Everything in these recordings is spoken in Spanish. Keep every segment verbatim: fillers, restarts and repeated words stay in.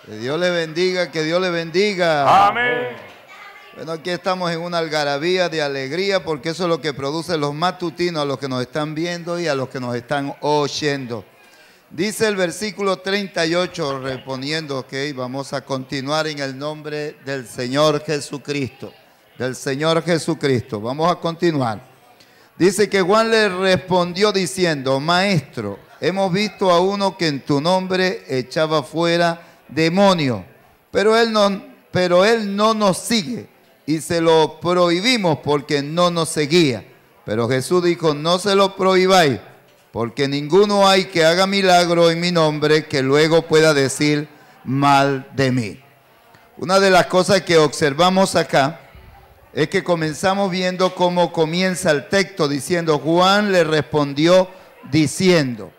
Que Dios le bendiga, que Dios le bendiga. Amén. Bueno, aquí estamos en una algarabía de alegría porque eso es lo que produce los matutinos a los que nos están viendo y a los que nos están oyendo. Dice el versículo treinta y ocho, reponiendo, ok, vamos a continuar en el nombre del Señor Jesucristo. Del Señor Jesucristo, vamos a continuar. Dice que Juan le respondió diciendo, Maestro, hemos visto a uno que en tu nombre echaba fuera demonios, pero él no, pero él no nos sigue y se lo prohibimos porque no nos seguía. Pero Jesús dijo, no se lo prohibáis, porque ninguno hay que haga milagro en mi nombre que luego pueda decir mal de mí. Una de las cosas que observamos acá es que comenzamos viendo cómo comienza el texto diciendo, Juan le respondió diciendo.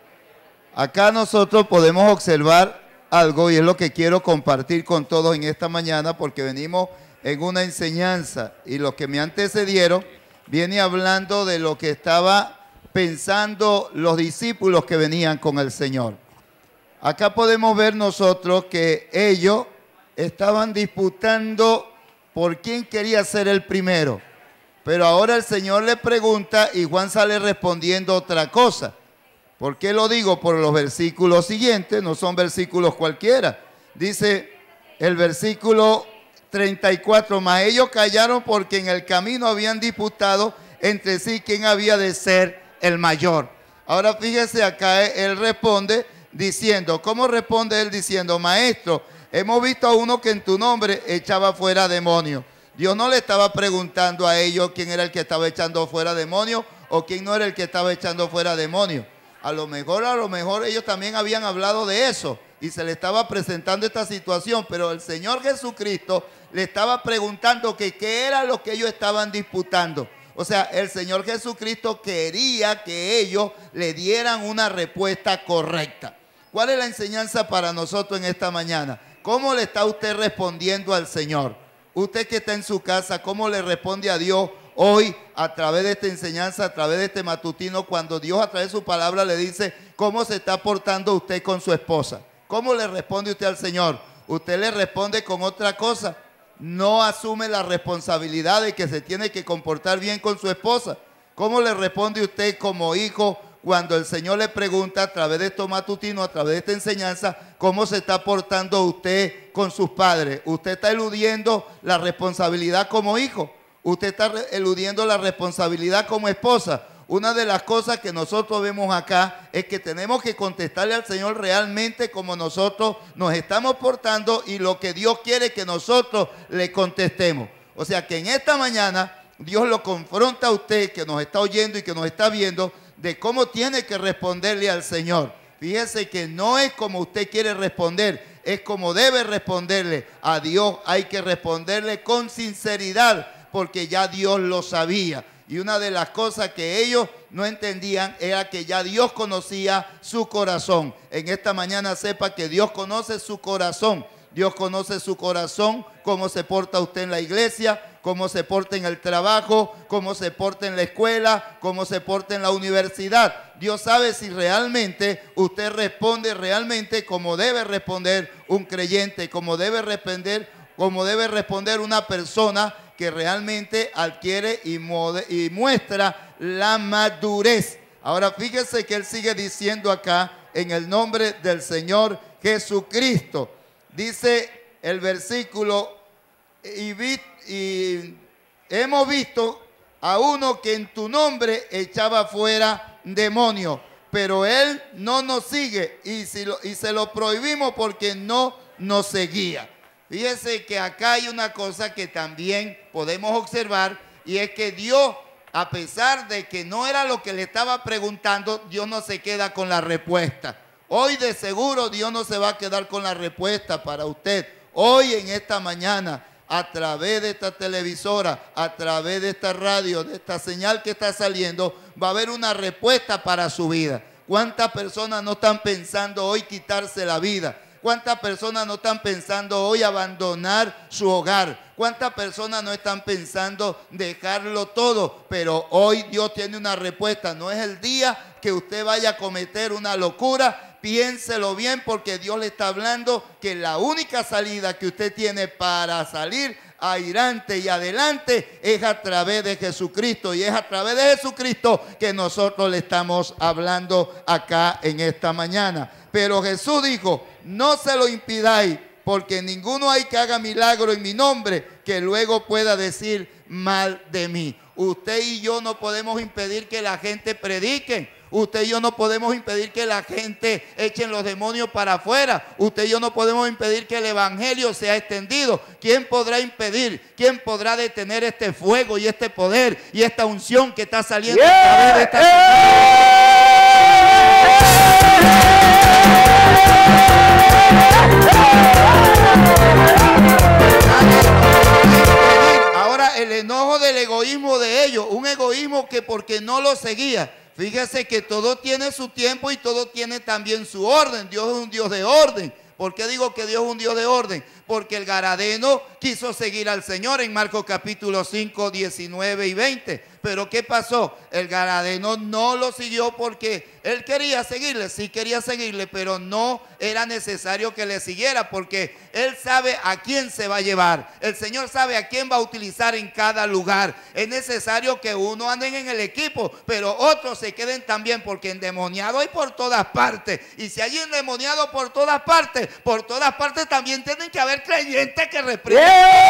Acá nosotros podemos observar algo y es lo que quiero compartir con todos en esta mañana porque venimos en una enseñanza y los que me antecedieron viene hablando de lo que estaba pensando los discípulos que venían con el Señor. Acá podemos ver nosotros que ellos estaban disputando por quién quería ser el primero, pero ahora el Señor le pregunta y Juan sale respondiendo otra cosa. ¿Por qué lo digo? Por los versículos siguientes, no son versículos cualquiera. Dice el versículo treinta y cuatro, mas ellos callaron porque en el camino habían disputado entre sí quién había de ser el mayor. Ahora fíjese acá, él responde diciendo, ¿cómo responde él diciendo? Maestro, hemos visto a uno que en tu nombre echaba fuera demonios. Dios no le estaba preguntando a ellos quién era el que estaba echando fuera demonios o quién no era el que estaba echando fuera demonios. A lo mejor, a lo mejor ellos también habían hablado de eso y se le estaba presentando esta situación, pero el Señor Jesucristo le estaba preguntando que qué era lo que ellos estaban disputando. O sea, el Señor Jesucristo quería que ellos le dieran una respuesta correcta. ¿Cuál es la enseñanza para nosotros en esta mañana? ¿Cómo le está usted respondiendo al Señor? Usted que está en su casa, ¿cómo le responde a Dios hoy a través de esta enseñanza, a través de este matutino, cuando Dios a través de su palabra le dice cómo se está portando usted con su esposa? ¿Cómo le responde usted al Señor? Usted le responde con otra cosa. No asume la responsabilidad de que se tiene que comportar bien con su esposa. ¿Cómo le responde usted como hijo cuando el Señor le pregunta a través de estos matutinos, a través de esta enseñanza, cómo se está portando usted con sus padres? Usted está eludiendo la responsabilidad como hijo. Usted está eludiendo la responsabilidad como esposa. Una de las cosas que nosotros vemos acá es que tenemos que contestarle al Señor realmente como nosotros nos estamos portando y lo que Dios quiere que nosotros le contestemos. O sea que en esta mañana Dios lo confronta a usted que nos está oyendo y que nos está viendo de cómo tiene que responderle al Señor. Fíjese que no es como usted quiere responder, es como debe responderle a Dios. Hay que responderle con sinceridad porque ya Dios lo sabía. Y una de las cosas que ellos no entendían era que ya Dios conocía su corazón. En esta mañana sepa que Dios conoce su corazón. Dios conoce su corazón, cómo se porta usted en la iglesia, cómo se porta en el trabajo, cómo se porta en la escuela, cómo se porta en la universidad. Dios sabe si realmente usted responde realmente como debe responder un creyente, como debe responder, como debe responder una persona que realmente adquiere y, y muestra la madurez. Ahora fíjese que él sigue diciendo acá en el nombre del Señor Jesucristo. Dice el versículo, y, vi, y hemos visto a uno que en tu nombre echaba fuera demonios, pero él no nos sigue y, si lo, y se lo prohibimos porque no nos seguía. Fíjese que acá hay una cosa que también podemos observar y es que Dios, a pesar de que no era lo que le estaba preguntando, Dios no se queda con la respuesta. Hoy de seguro Dios no se va a quedar con la respuesta para usted. Hoy en esta mañana, a través de esta televisora, a través de esta radio, de esta señal que está saliendo, va a haber una respuesta para su vida. ¿Cuántas personas no están pensando hoy quitarse la vida? ¿Cuántas personas no están pensando hoy abandonar su hogar? ¿Cuántas personas no están pensando dejarlo todo? Pero hoy Dios tiene una respuesta. No es el día que usted vaya a cometer una locura, piénselo bien, porque Dios le está hablando que la única salida que usted tiene para salir adelante y adelante es a través de Jesucristo, y es a través de Jesucristo que nosotros le estamos hablando acá en esta mañana. Pero Jesús dijo: no se lo impidáis, porque ninguno hay que haga milagro en mi nombre que luego pueda decir mal de mí. Usted y yo no podemos impedir que la gente predique. Usted y yo no podemos impedir que la gente echen los demonios para afuera. Usted y yo no podemos impedir que el evangelio sea extendido. ¿Quién podrá impedir? ¿Quién podrá detener este fuego y este poder y esta unción que está saliendo yeah, a través de esta yeah. Ahora, el enojo del egoísmo de ellos, un egoísmo que porque no lo seguía. Fíjese que todo tiene su tiempo y todo tiene también su orden. Dios es un Dios de orden. ¿Por qué digo que Dios es un Dios de orden? Porque el garadeno quiso seguir al Señor en Marcos capítulo cinco, diecinueve y veinte. Pero ¿qué pasó? El garadeno no lo siguió porque él quería seguirle, sí quería seguirle, pero no era necesario que le siguiera, porque él sabe a quién se va a llevar. El Señor sabe a quién va a utilizar en cada lugar. Es necesario que uno anden en el equipo, pero otros se queden también, porque endemoniado hay por todas partes. Y si hay endemoniado por todas partes, por todas partes también tienen que haber creyentes que reprimen.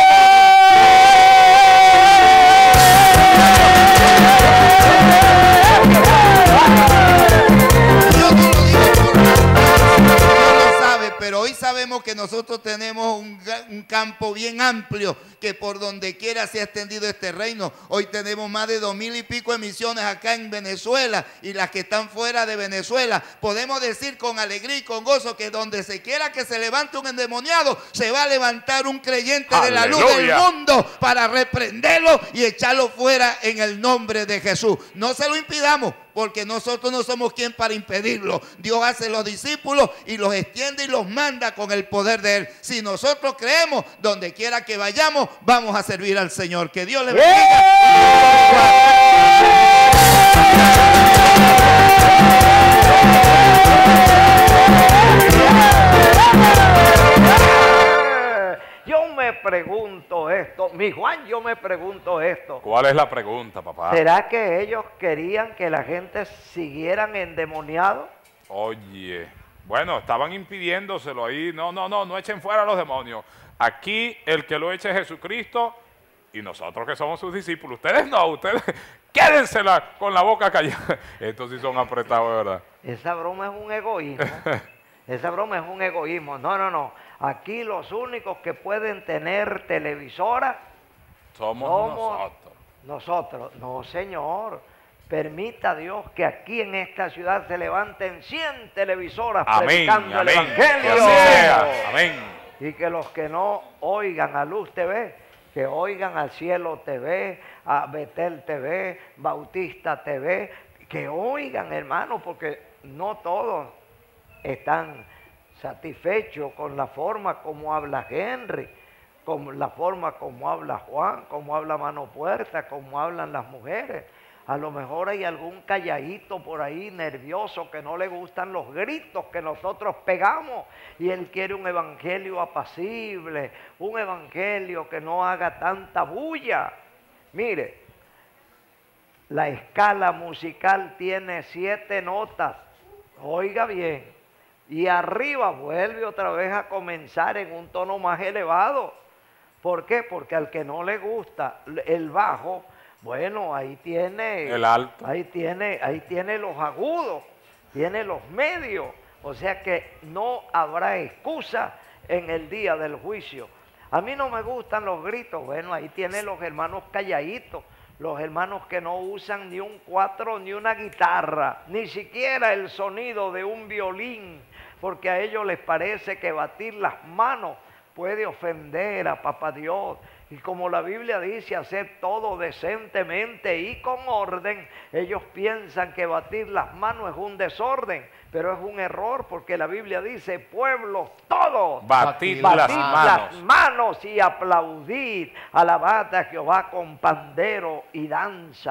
Yo no lo digo por no lo sabe, pero hoy sabemos que nosotros tenemos un, un campo bien amplio, que por donde quiera se ha extendido este reino. Hoy tenemos más de dos mil y pico de misiones acá en Venezuela, y las que están fuera de Venezuela. Podemos decir con alegría y con gozo que donde se quiera que se levante un endemoniado, se va a levantar un creyente ¡aleluya! De la luz del mundo para reprenderlo y echarlo fuera en el nombre de Jesús. No se lo impidamos, porque nosotros no somos quien para impedirlo. Dios hace los discípulos y los extiende y los manda con el poder de Él. Si nosotros creemos, donde quiera que vayamos, vamos a servir al Señor. Que Dios le bendiga. Yo me pregunto esto, mi Juan, yo me pregunto esto. ¿Cuál es la pregunta, papá? ¿Será que ellos querían que la gente siguieran endemoniados? Oye, bueno, estaban impidiéndoselo ahí. No, no, no, no echen fuera a los demonios. Aquí el que lo eche es Jesucristo, y nosotros que somos sus discípulos. Ustedes no, ustedes quédensela con la boca callada. Estos sí son apretados, de verdad. Esa broma es un egoísmo. Esa broma es un egoísmo. No, no, no. Aquí los únicos que pueden tener televisora somos, somos nosotros. Nosotros. No, señor. Permita Dios que aquí en esta ciudad se levanten cien televisoras amén, predicando amén, el Evangelio. Que sea, amén. Y que los que no oigan a Luz T V, que oigan al Cielo T V, a Betel T V, Bautista T V, que oigan, hermano, porque no todos están satisfechos con la forma como habla Henry, con la forma como habla Juan, como habla Mano Puerta, como hablan las mujeres. A lo mejor hay algún calladito por ahí nervioso que no le gustan los gritos que nosotros pegamos, y él quiere un evangelio apacible, un evangelio que no haga tanta bulla. Mire, la escala musical tiene siete notas, oiga bien, y arriba vuelve otra vez a comenzar en un tono más elevado. ¿Por qué? Porque al que no le gusta el bajo, bueno, ahí tiene el alto, ahí tiene, ahí tiene los agudos, tiene los medios, o sea que no habrá excusa en el día del juicio. A mí no me gustan los gritos, bueno, ahí tiene los hermanos calladitos, los hermanos que no usan ni un cuatro ni una guitarra, ni siquiera el sonido de un violín, porque a ellos les parece que batir las manos puede ofender a Papá Dios. Y como la Biblia dice, hacer todo decentemente y con orden, ellos piensan que batir las manos es un desorden, pero es un error, porque la Biblia dice, pueblos todos, batid, batid las, las manos. manos y aplaudid, alabad a Jehová con pandero y danza.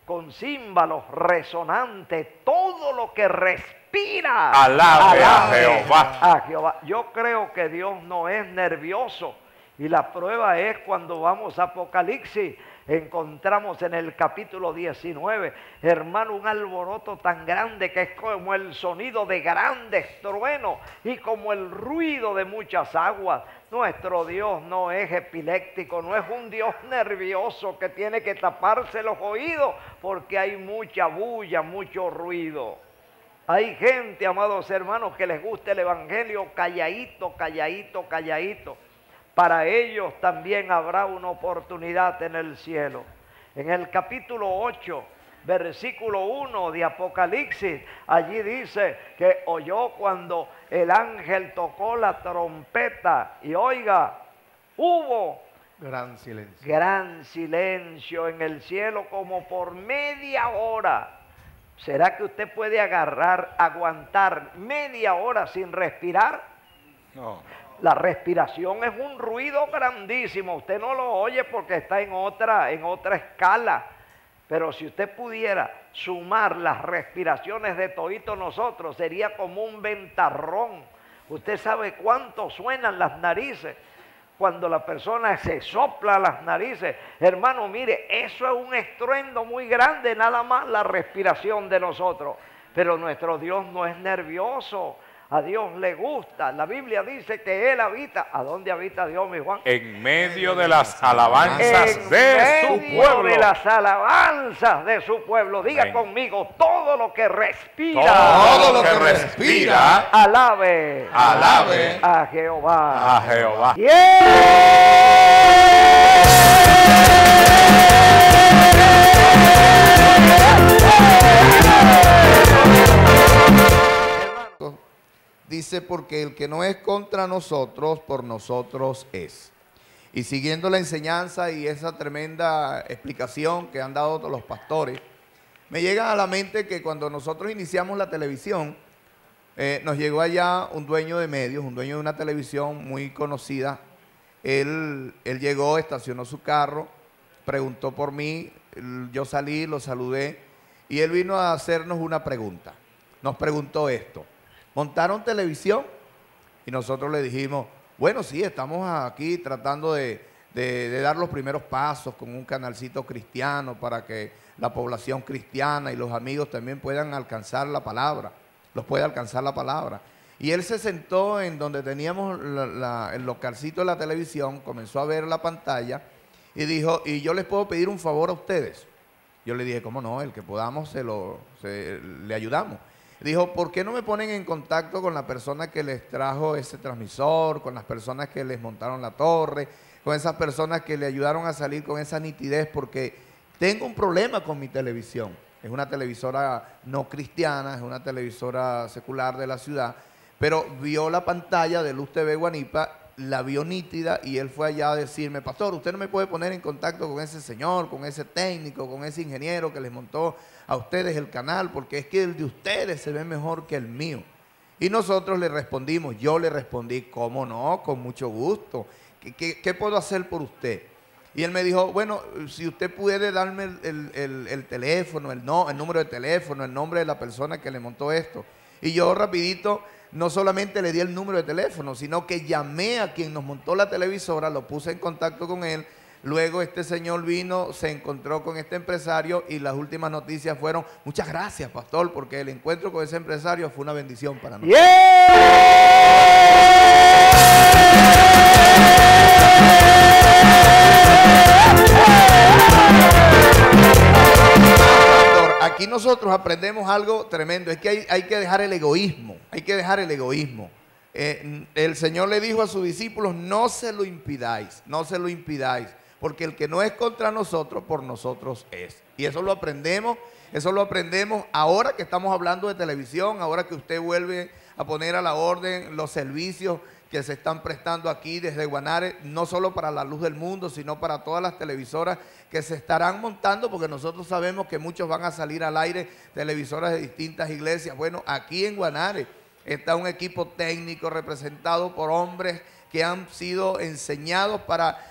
con címbalos resonantes, todo lo que respira. Alabe a Jehová. A Jehová. Yo creo que Dios no es nervioso. Y la prueba es cuando vamos a Apocalipsis, encontramos en el capítulo diecinueve, hermano, un alboroto tan grande que es como el sonido de grandes truenos y como el ruido de muchas aguas. Nuestro Dios no es epiléptico, no es un Dios nervioso que tiene que taparse los oídos porque hay mucha bulla, mucho ruido. Hay gente, amados hermanos, que les gusta el evangelio calladito, calladito, calladito. Para ellos también habrá una oportunidad en el cielo. En el capítulo ocho, versículo uno de Apocalipsis, allí dice que oyó cuando el ángel tocó la trompeta y oiga, hubo gran silencio. Gran silencio en el cielo como por media hora. ¿Será que usted puede agarrar, aguantar media hora sin respirar? No. La respiración es un ruido grandísimo. Usted no lo oye porque está en otra, en otra escala. Pero si usted pudiera sumar las respiraciones de todito nosotros, sería como un ventarrón. Usted sabe cuánto suenan las narices cuando la persona se sopla las narices. Hermano, mire, eso es un estruendo muy grande, nada más la respiración de nosotros. Pero nuestro Dios no es nervioso. A Dios le gusta. La Biblia dice que Él habita. ¿A dónde habita Dios, mi Juan? En medio de las alabanzas en de su medio pueblo. de las alabanzas de su pueblo. Diga Amén. Conmigo, todo lo que respira. Todo lo que respira. Alabe. Alabe. A Jehová. A Jehová. Dice, porque el que no es contra nosotros, por nosotros es. Y siguiendo la enseñanza y esa tremenda explicación que han dado todos los pastores, me llega a la mente que cuando nosotros iniciamos la televisión, eh, nos llegó allá un dueño de medios, un dueño de una televisión muy conocida. Él, él llegó, estacionó su carro, preguntó por mí, yo salí, lo saludé, y él vino a hacernos una pregunta. Nos preguntó esto: ¿montaron televisión? Y nosotros le dijimos, bueno, sí, estamos aquí tratando de, de, de dar los primeros pasos con un canalcito cristiano para que la población cristiana y los amigos también puedan alcanzar la palabra, los pueda alcanzar la palabra. Y él se sentó en donde teníamos la, la, el localcito de la televisión, comenzó a ver la pantalla y dijo, y yo les puedo pedir un favor a ustedes. Yo le dije, ¿cómo no? El que podamos, se lo, se, le ayudamos. Dijo, ¿por qué no me ponen en contacto con la persona que les trajo ese transmisor, con las personas que les montaron la torre, con esas personas que le ayudaron a salir con esa nitidez? Porque tengo un problema con mi televisión. Es una televisora no cristiana, es una televisora secular de la ciudad, pero vio la pantalla de Luz T V Guanipa, la vio nítida y él fue allá a decirme, pastor, usted no me puede poner en contacto con ese señor, con ese técnico, con ese ingeniero que les montó a ustedes el canal, porque es que el de ustedes se ve mejor que el mío. Y nosotros le respondimos, yo le respondí, ¿cómo no? Con mucho gusto. ¿Qué, qué, qué puedo hacer por usted? Y él me dijo, bueno, si usted puede darme el, el, el, el teléfono, el, no, el número de teléfono, el nombre de la persona que le montó esto. Y yo rapidito, no solamente le di el número de teléfono, sino que llamé a quien nos montó la televisora, lo puse en contacto con él. Luego este señor vino, se encontró con este empresario y las últimas noticias fueron, muchas gracias, pastor, porque el encuentro con ese empresario fue una bendición para nosotros. Aquí nosotros aprendemos algo tremendo, es que hay, hay que dejar el egoísmo, hay que dejar el egoísmo. Eh, el Señor le dijo a sus discípulos, no se lo impidáis, no se lo impidáis, porque el que no es contra nosotros, por nosotros es. Y eso lo aprendemos, eso lo aprendemos ahora que estamos hablando de televisión, ahora que usted vuelve a poner a la orden los servicios que se están prestando aquí desde Guanare, no solo para la Luz del Mundo, sino para todas las televisoras que se estarán montando, porque nosotros sabemos que muchos van a salir al aire, televisoras de distintas iglesias. Bueno, aquí en Guanare está un equipo técnico representado por hombres que han sido enseñados para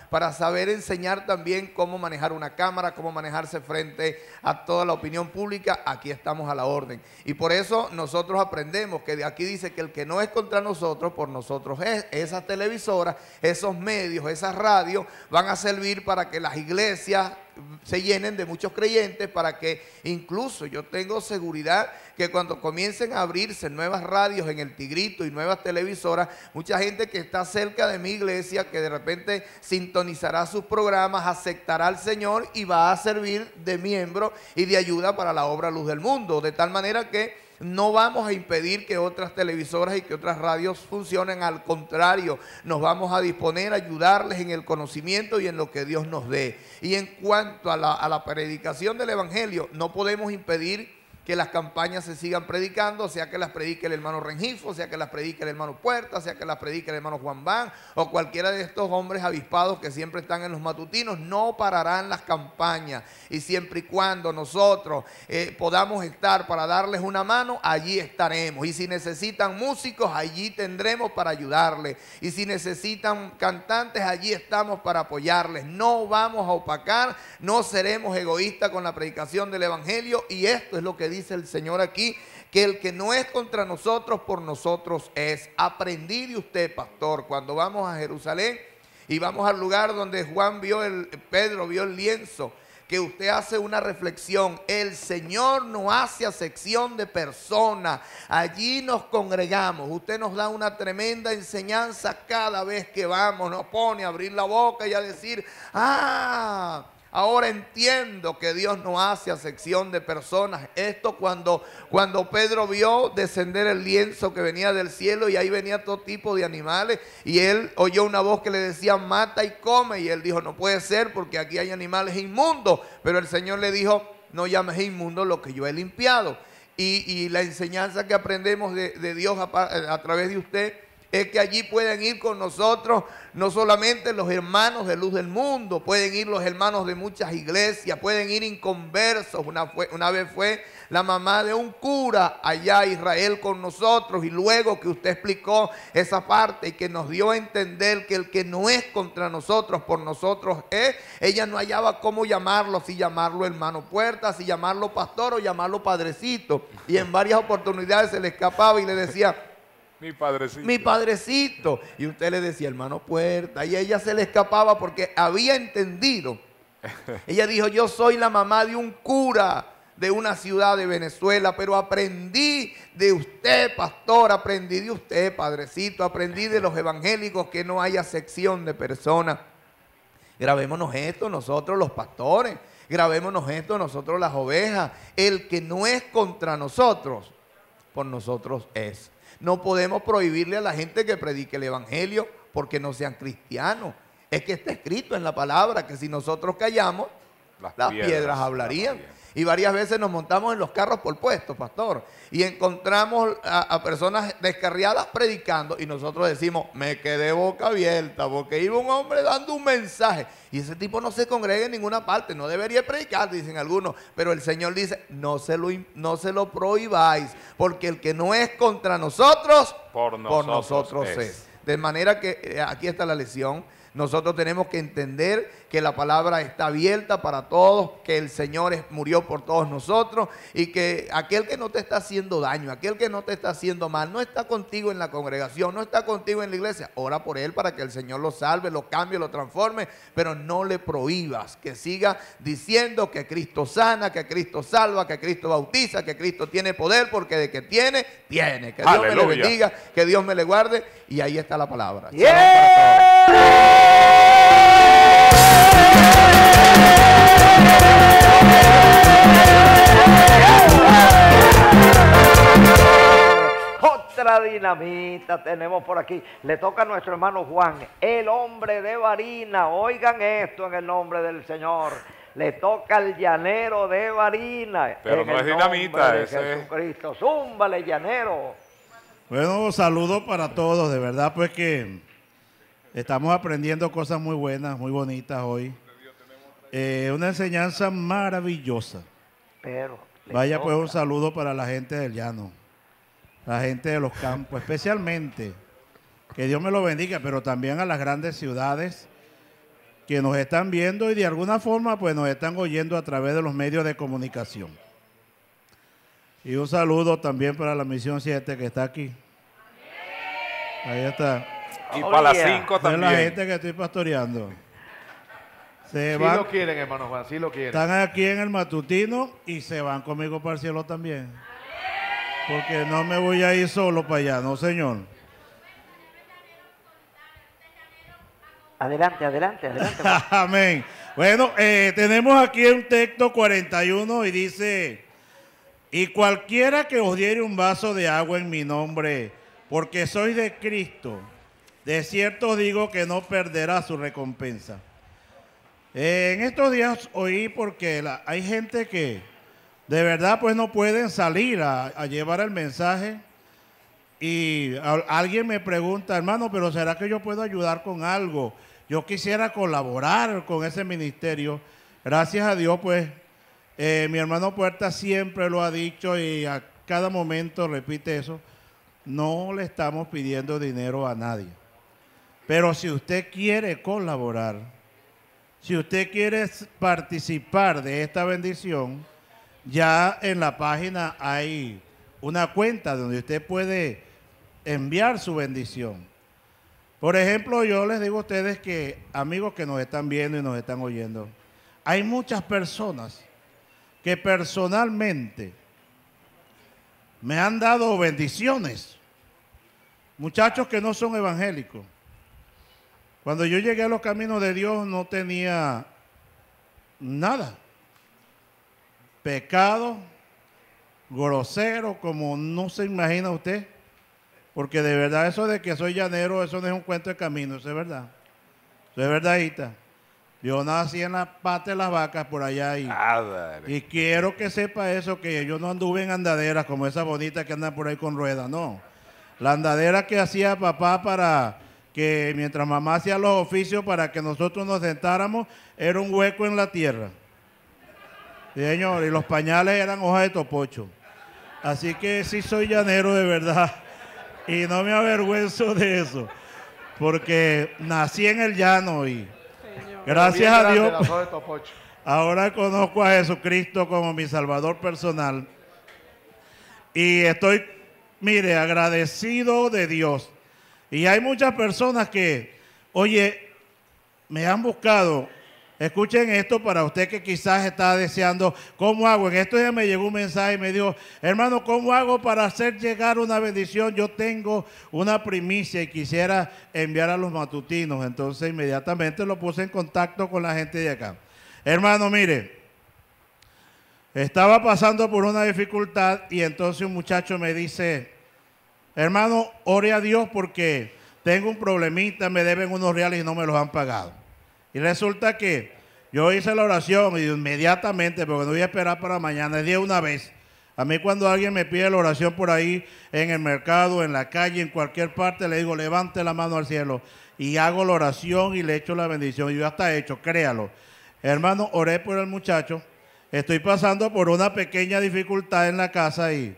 para saber enseñar también cómo manejar una cámara, cómo manejarse frente a toda la opinión pública. Aquí estamos a la orden. Y por eso nosotros aprendemos que de aquí dice que el que no es contra nosotros, por nosotros es. Esas televisoras, esos medios, esas radios van a servir para que las iglesias se llenen de muchos creyentes, para que incluso yo tengo seguridad que cuando comiencen a abrirse nuevas radios en el Tigrito y nuevas televisoras, mucha gente que está cerca de mi iglesia, que de repente sintonizará sus programas, aceptará al Señor y va a servir de miembro y de ayuda para la obra Luz del Mundo, de tal manera que no vamos a impedir que otras televisoras y que otras radios funcionen. Al contrario, nos vamos a disponer a ayudarles en el conocimiento y en lo que Dios nos dé. Y en cuanto a la, a la predicación del Evangelio, no podemos impedir que las campañas se sigan predicando, sea que las predique el hermano Rengifo, sea que las predique el hermano Puerta, sea que las predique el hermano Juan Van, o cualquiera de estos hombres avispados que siempre están en los matutinos. No pararán las campañas, y siempre y cuando nosotros eh, podamos estar para darles una mano, allí estaremos. Y si necesitan músicos, allí tendremos para ayudarles, y si necesitan cantantes, allí estamos para apoyarles. No vamos a opacar, no seremos egoístas con la predicación del Evangelio, y esto es lo que dice dice el Señor aquí, que el que no es contra nosotros, por nosotros es. Aprendí de usted, pastor, cuando vamos a Jerusalén y vamos al lugar donde Juan vio el, Pedro vio el lienzo, que usted hace una reflexión. El Señor no hace acepción de personas. Allí nos congregamos. Usted nos da una tremenda enseñanza cada vez que vamos. Nos pone a abrir la boca y a decir, ah, ahora entiendo que Dios no hace acepción de personas. Esto cuando, cuando Pedro vio descender el lienzo que venía del cielo, y ahí venía todo tipo de animales, y él oyó una voz que le decía, mata y come, y él dijo, no puede ser porque aquí hay animales inmundos. Pero el Señor le dijo, no llames inmundo lo que yo he limpiado. Y, y la enseñanza que aprendemos de, de Dios a, a través de usted es que allí pueden ir con nosotros no solamente los hermanos de Luz del Mundo, pueden ir los hermanos de muchas iglesias, pueden ir inconversos. Una, fue, una vez fue la mamá de un cura allá a Israel con nosotros, y luego que usted explicó esa parte y que nos dio a entender que el que no es contra nosotros, por nosotros es, ella no hallaba cómo llamarlo, si llamarlo hermano Puerta, si llamarlo pastor o llamarlo padrecito, y en varias oportunidades se le escapaba y le decía, mi padrecito. Mi padrecito. Y usted le decía, hermano Puerta. Y ella se le escapaba porque había entendido. Ella dijo, yo soy la mamá de un cura de una ciudad de Venezuela, pero aprendí de usted, pastor, aprendí de usted, padrecito, aprendí de los evangélicos que no hay acepción de personas. Grabémonos esto nosotros los pastores, grabémonos esto nosotros las ovejas. El que no es contra nosotros, por nosotros es. No podemos prohibirle a la gente que predique el evangelio porque no sean cristianos. Es que está escrito en la palabra que si nosotros callamos, las, las piedras, piedras hablarían. Y varias veces nos montamos en los carros por puestos, pastor, y encontramos a, a personas descarriadas predicando, y nosotros decimos, me quedé boca abierta porque iba un hombre dando un mensaje, y ese tipo no se congrega en ninguna parte, no debería predicar, dicen algunos, pero el Señor dice, no se lo, no se lo prohibáis, porque el que no es contra nosotros, por nosotros, por nosotros es. es. De manera que eh, aquí está la lección. Nosotros tenemos que entender que la palabra está abierta para todos, que el Señor murió por todos nosotros, y que aquel que no te está haciendo daño, aquel que no te está haciendo mal, no está contigo en la congregación, no está contigo en la iglesia, ora por él para que el Señor lo salve, lo cambie, lo transforme, pero no le prohíbas, que siga diciendo que Cristo sana, que Cristo salva, que Cristo bautiza, que Cristo tiene poder, porque de que tiene, tiene. Que Dios Aleluya. Me le bendiga, que Dios me le guarde, y ahí está la palabra. Yeah. Otra dinamita tenemos por aquí. Le toca a nuestro hermano Juan, el hombre de Barina. Oigan esto en el nombre del Señor. Le toca al llanero de Barina. Pero no es dinamita, de ese Jesucristo. Zúmbale, llanero. Bueno, saludos para todos. De verdad, pues que estamos aprendiendo cosas muy buenas, muy bonitas hoy. Eh, una enseñanza maravillosa. Pero vaya pues un saludo para la gente del llano, la gente de los campos, especialmente. Que Dios me lo bendiga, pero también a las grandes ciudades, que nos están viendo y de alguna forma pues nos están oyendo a través de los medios de comunicación. Y un saludo también para la misión siete que está aquí. Ahí está. Y Oh, para las yeah. cinco Esa es la también. gente que estoy pastoreando. Se Sí van, lo quieren, hermano Juan, sí lo quieren. están aquí en el matutino y se van conmigo para el cielo también. Porque no me voy a ir solo para allá, no señor. Adelante, adelante, adelante. Amén. Bueno, eh, tenemos aquí un texto cuarenta y uno y dice, y cualquiera que os diere un vaso de agua en mi nombre, porque soy de Cristo, de cierto os digo que no perderá su recompensa. Eh, en estos días oí porque la, hay gente que de verdad pues no pueden salir a, a llevar el mensaje y a, alguien me pregunta, hermano, pero ¿será que yo puedo ayudar con algo? Yo quisiera colaborar con ese ministerio. Gracias a Dios pues eh, mi hermano Puerta siempre lo ha dicho y a cada momento repite eso. No le estamos pidiendo dinero a nadie. Pero si usted quiere colaborar, si usted quiere participar de esta bendición, ya en la página hay una cuenta donde usted puede enviar su bendición. Por ejemplo, yo les digo a ustedes que, amigos que nos están viendo y nos están oyendo, hay muchas personas que personalmente me han dado bendiciones. Muchachos que no son evangélicos. Cuando yo llegué a los caminos de Dios no tenía nada. Pecado, grosero, como no se imagina usted. Porque de verdad eso de que soy llanero, eso no es un cuento de camino, eso es verdad. Eso es verdadita. Yo nací en la pata de las vacas por allá y, Nada. y quiero que sepa eso, que yo no anduve en andaderas como esas bonitas que andan por ahí con ruedas, no. La andadera que hacía papá para que mientras mamá hacía los oficios para que nosotros nos sentáramos, era un hueco en la tierra. Sí, señor, y los pañales eran hojas de topocho. Así que sí soy llanero de verdad. Y no me avergüenzo de eso. Porque nací en el llano y gracias a Dios ahora conozco a Jesucristo como mi Salvador personal. Y estoy, mire, agradecido de Dios. Y hay muchas personas que, oye, me han buscado. Escuchen esto para usted que quizás está deseando, ¿cómo hago? En estos días me llegó un mensaje y me dijo, hermano, ¿cómo hago para hacer llegar una bendición? Yo tengo una primicia y quisiera enviar a los matutinos. Entonces inmediatamente lo puse en contacto con la gente de acá. Hermano, mire, estaba pasando por una dificultad y entonces un muchacho me dice, hermano, ore a Dios porque tengo un problemita, me deben unos reales y no me los han pagado. Y resulta que yo hice la oración y inmediatamente, porque no voy a esperar para mañana, de una vez. A mí cuando alguien me pide la oración por ahí, en el mercado, en la calle, en cualquier parte, le digo, levante la mano al cielo. Y hago la oración y le echo la bendición. Y yo ya está hecho, créalo. Hermano, oré por el muchacho. Estoy pasando por una pequeña dificultad en la casa y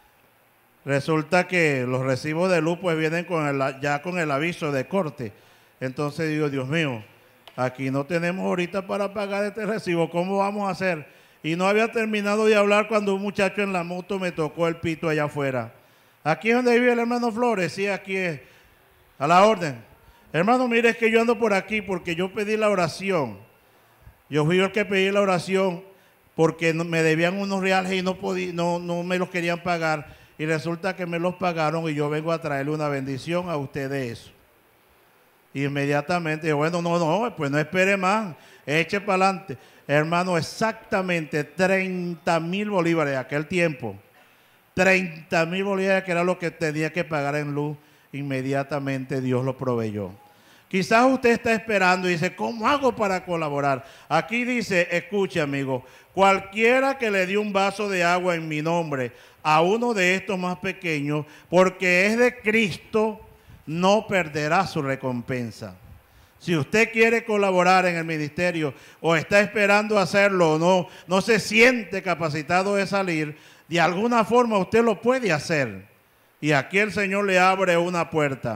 resulta que los recibos de luz pues vienen con el, ya con el aviso de corte. Entonces digo, Dios mío, aquí no tenemos ahorita para pagar este recibo, ¿cómo vamos a hacer? Y no había terminado de hablar cuando un muchacho en la moto me tocó el pito allá afuera. ¿Aquí es donde vive el hermano Flores? Sí, aquí es. A la orden. Hermano, mire, es que yo ando por aquí porque yo pedí la oración. Yo fui el que pedí la oración porque me debían unos reales y no, podía, no, no me los querían pagar. Y resulta que me los pagaron y yo vengo a traerle una bendición a usted de eso. Inmediatamente, bueno, no, no, pues no espere más, eche para adelante. Hermano, exactamente treinta mil bolívares de aquel tiempo. treinta mil bolívares que era lo que tenía que pagar en luz. Inmediatamente Dios lo proveyó. Quizás usted está esperando y dice, ¿cómo hago para colaborar? Aquí dice, escuche amigo, cualquiera que le dé un vaso de agua en mi nombre a uno de estos más pequeños, porque es de Cristo, no perderá su recompensa. Si usted quiere colaborar en el ministerio o está esperando hacerlo o no, no se siente capacitado de salir, de alguna forma usted lo puede hacer. Y aquí el Señor le abre una puerta.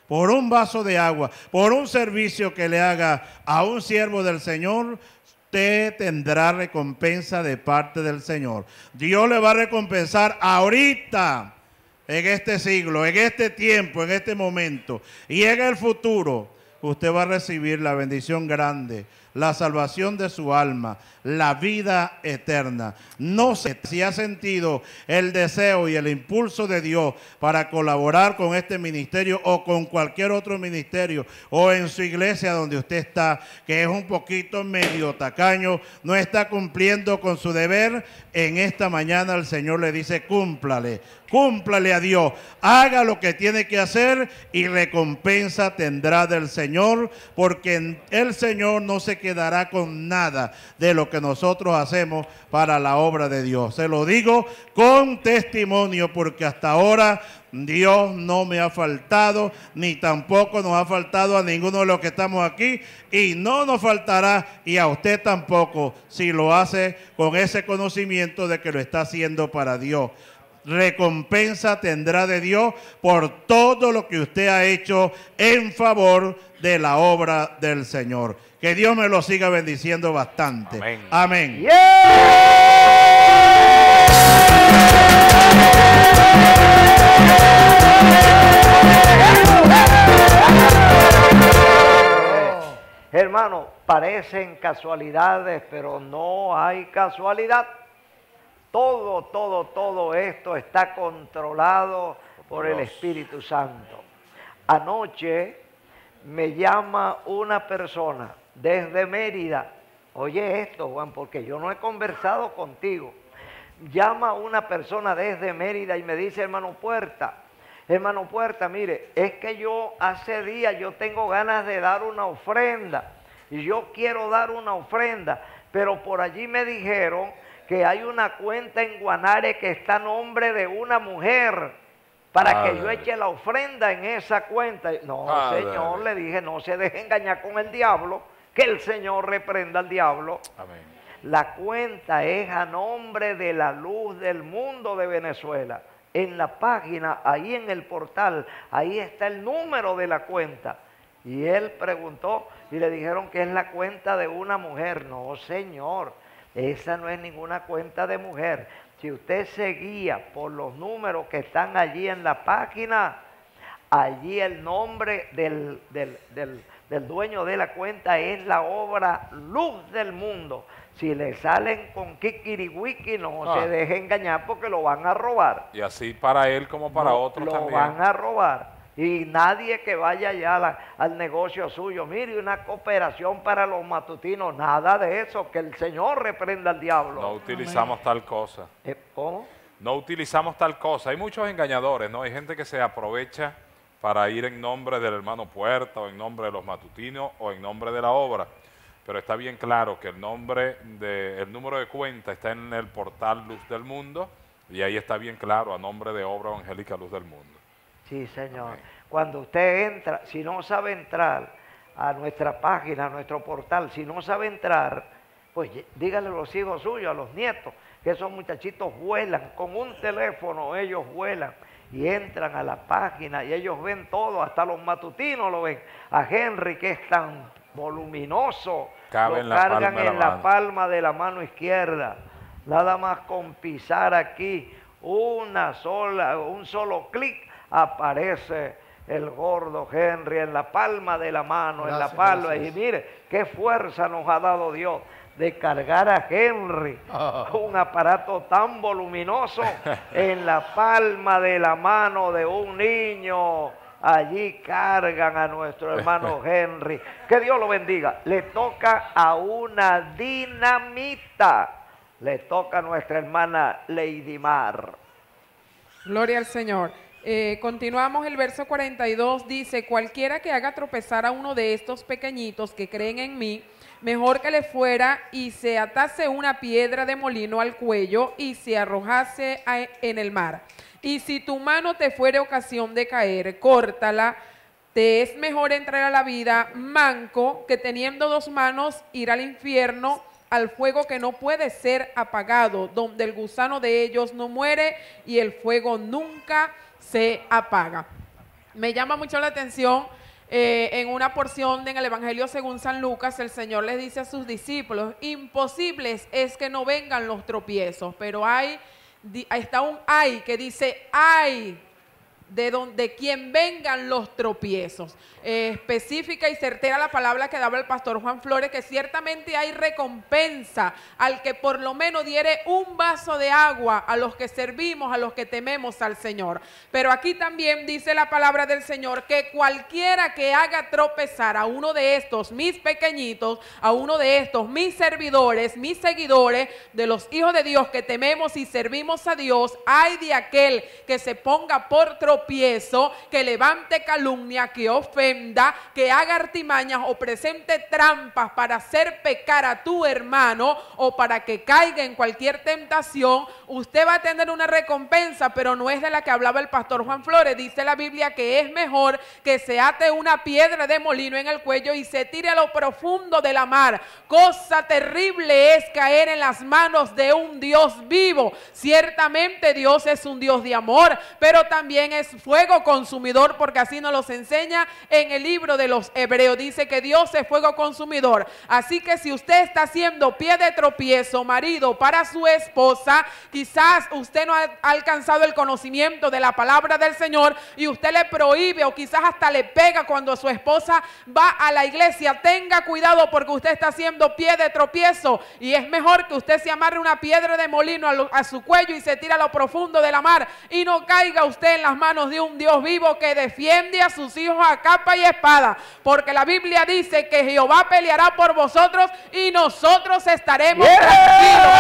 por un vaso de agua, por un servicio que le haga a un siervo del Señor, usted tendrá recompensa de parte del Señor. Dios le va a recompensar ahorita, en este siglo, en este tiempo, en este momento y en el futuro. Usted va a recibir la bendición grande, la salvación de su alma, la vida eterna. No sé si ha sentido el deseo y el impulso de Dios para colaborar con este ministerio o con cualquier otro ministerio o en su iglesia donde usted está, que es un poquito medio tacaño, no está cumpliendo con su deber. En esta mañana el Señor le dice: cúmplale, cúmplale a Dios, haga lo que tiene que hacer y recompensa tendrá del Señor, porque el Señor no se quedará con nada de lo que nosotros hacemos para la obra de Dios. Se lo digo con testimonio, porque hasta ahora Dios no me ha faltado, ni tampoco nos ha faltado a ninguno de los que estamos aquí, y no nos faltará, y a usted tampoco, si lo hace con ese conocimiento de que lo está haciendo para Dios. Recompensa tendrá de Dios por todo lo que usted ha hecho en favor de la obra del Señor. Que Dios me lo siga bendiciendo bastante. Amén. Amén. Yeah. Hermano, parecen casualidades, pero no hay casualidad. Todo, todo, todo esto está controlado por el Espíritu Santo. Anoche me llama una persona desde Mérida. Oye esto, Juan, porque yo no he conversado contigo. Llama una persona desde Mérida y me dice: hermano Puerta, hermano Puerta, mire, es que yo hace días yo tengo ganas de dar una ofrenda y yo quiero dar una ofrenda, pero por allí me dijeron que hay una cuenta en Guanare que está a nombre de una mujer para Padre. que yo eche la ofrenda en esa cuenta. No, Padre. Señor, le dije, no se deje engañar con el diablo, que el Señor reprenda al diablo. Amén. La cuenta es a nombre de la Luz del Mundo de Venezuela. En la página, ahí en el portal, ahí está el número de la cuenta. Y él preguntó y le dijeron que es la cuenta de una mujer. No, señor, esa no es ninguna cuenta de mujer. Si usted se guía por los números que están allí en la página, allí el nombre del, del, del, del dueño de la cuenta es la obra Luz del Mundo. Si le salen con kikiriwiki, no Ah. se deje engañar porque lo van a robar. Y así para él como para No, otros lo también. van a robar. Y nadie que vaya allá a la- al negocio suyo, mire, una cooperación para los matutinos, nada de eso, que el Señor reprenda al diablo. No utilizamos tal cosa. Eh, ¿Cómo? No utilizamos tal cosa. Hay muchos engañadores, ¿no? Hay gente que se aprovecha para ir en nombre del hermano Puerta o en nombre de los matutinos o en nombre de la obra. Pero está bien claro que el nombre de, el número de cuenta está en el portal Luz del Mundo y ahí está bien claro, a nombre de Obra Evangélica Luz del Mundo. Sí, Señor. Amén. Cuando usted entra, si no sabe entrar a nuestra página, a nuestro portal, si no sabe entrar, pues dígale a los hijos suyos, a los nietos, que esos muchachitos vuelan, con un teléfono ellos vuelan y entran a la página y ellos ven todo, hasta los matutinos lo ven. A Henry, que es tan voluminoso, Cabe lo en la cargan palma de la en la mano. palma de la mano izquierda. Nada más con pisar aquí una sola, un solo clic, aparece el gordo Henry en la palma de la mano, en la Gracias, palma. gracias. Y mire, qué fuerza nos ha dado Dios de cargar a Henry, un aparato tan voluminoso, en la palma de la mano de un niño. Allí cargan a nuestro hermano Henry. Que Dios lo bendiga. Le toca a una dinamita. Le toca a nuestra hermana Lady Mar. Gloria al Señor. Eh, continuamos, el verso cuarenta y dos dice: cualquiera que haga tropezar a uno de estos pequeñitos que creen en mí, mejor que le fuera y se atase una piedra de molino al cuello y se arrojase a- en el mar. Y si tu mano te fuere ocasión de caer, córtala. Te es mejor entrar a la vida manco que teniendo dos manos ir al infierno, al fuego que no puede ser apagado, donde el gusano de ellos no muere y el fuego nunca se apaga. Me llama mucho la atención eh, en una porción de, en el Evangelio según San Lucas, el Señor les dice a sus discípulos, imposibles es que no vengan los tropiezos, pero hay, di, está un ay que dice ay de donde quien vengan los tropiezos. Eh, específica y certera la palabra que daba el pastor Juan Flores, que ciertamente hay recompensa al que por lo menos diere un vaso de agua a los que servimos, a los que tememos al Señor. Pero aquí también dice la palabra del Señor que cualquiera que haga tropezar a uno de estos mis pequeñitos, a uno de estos mis servidores, mis seguidores, de los hijos de Dios que tememos y servimos a Dios, hay de aquel que se ponga por tropiezo, que levante calumnia, que ofenda, que haga artimañas o presente trampas para hacer pecar a tu hermano o para que caiga en cualquier tentación. Usted va a tener una recompensa, pero no es de la que hablaba el pastor Juan Flores. Dice la Biblia que es mejor que se ate una piedra de molino en el cuello y se tire a lo profundo de la mar. Cosa terrible es caer en las manos de un Dios vivo. Ciertamente Dios es un Dios de amor, pero también es fuego consumidor, porque así nos los enseña en el libro de los Hebreos. Dice que Dios es fuego consumidor. Así que si usted está haciendo pie de tropiezo, marido, para su esposa, quizás usted no ha alcanzado el conocimiento de la palabra del Señor y usted le prohíbe o quizás hasta le pega cuando su esposa va a la iglesia. Tenga cuidado, porque usted está haciendo pie de tropiezo y es mejor que usted se amarre una piedra de molino a, lo, a su cuello y se tire a lo profundo de la mar y no caiga usted en las manos de un Dios vivo que defiende a sus hijos a capa y espada, porque la Biblia dice que Jehová peleará por vosotros y nosotros estaremos yeah. tranquilos.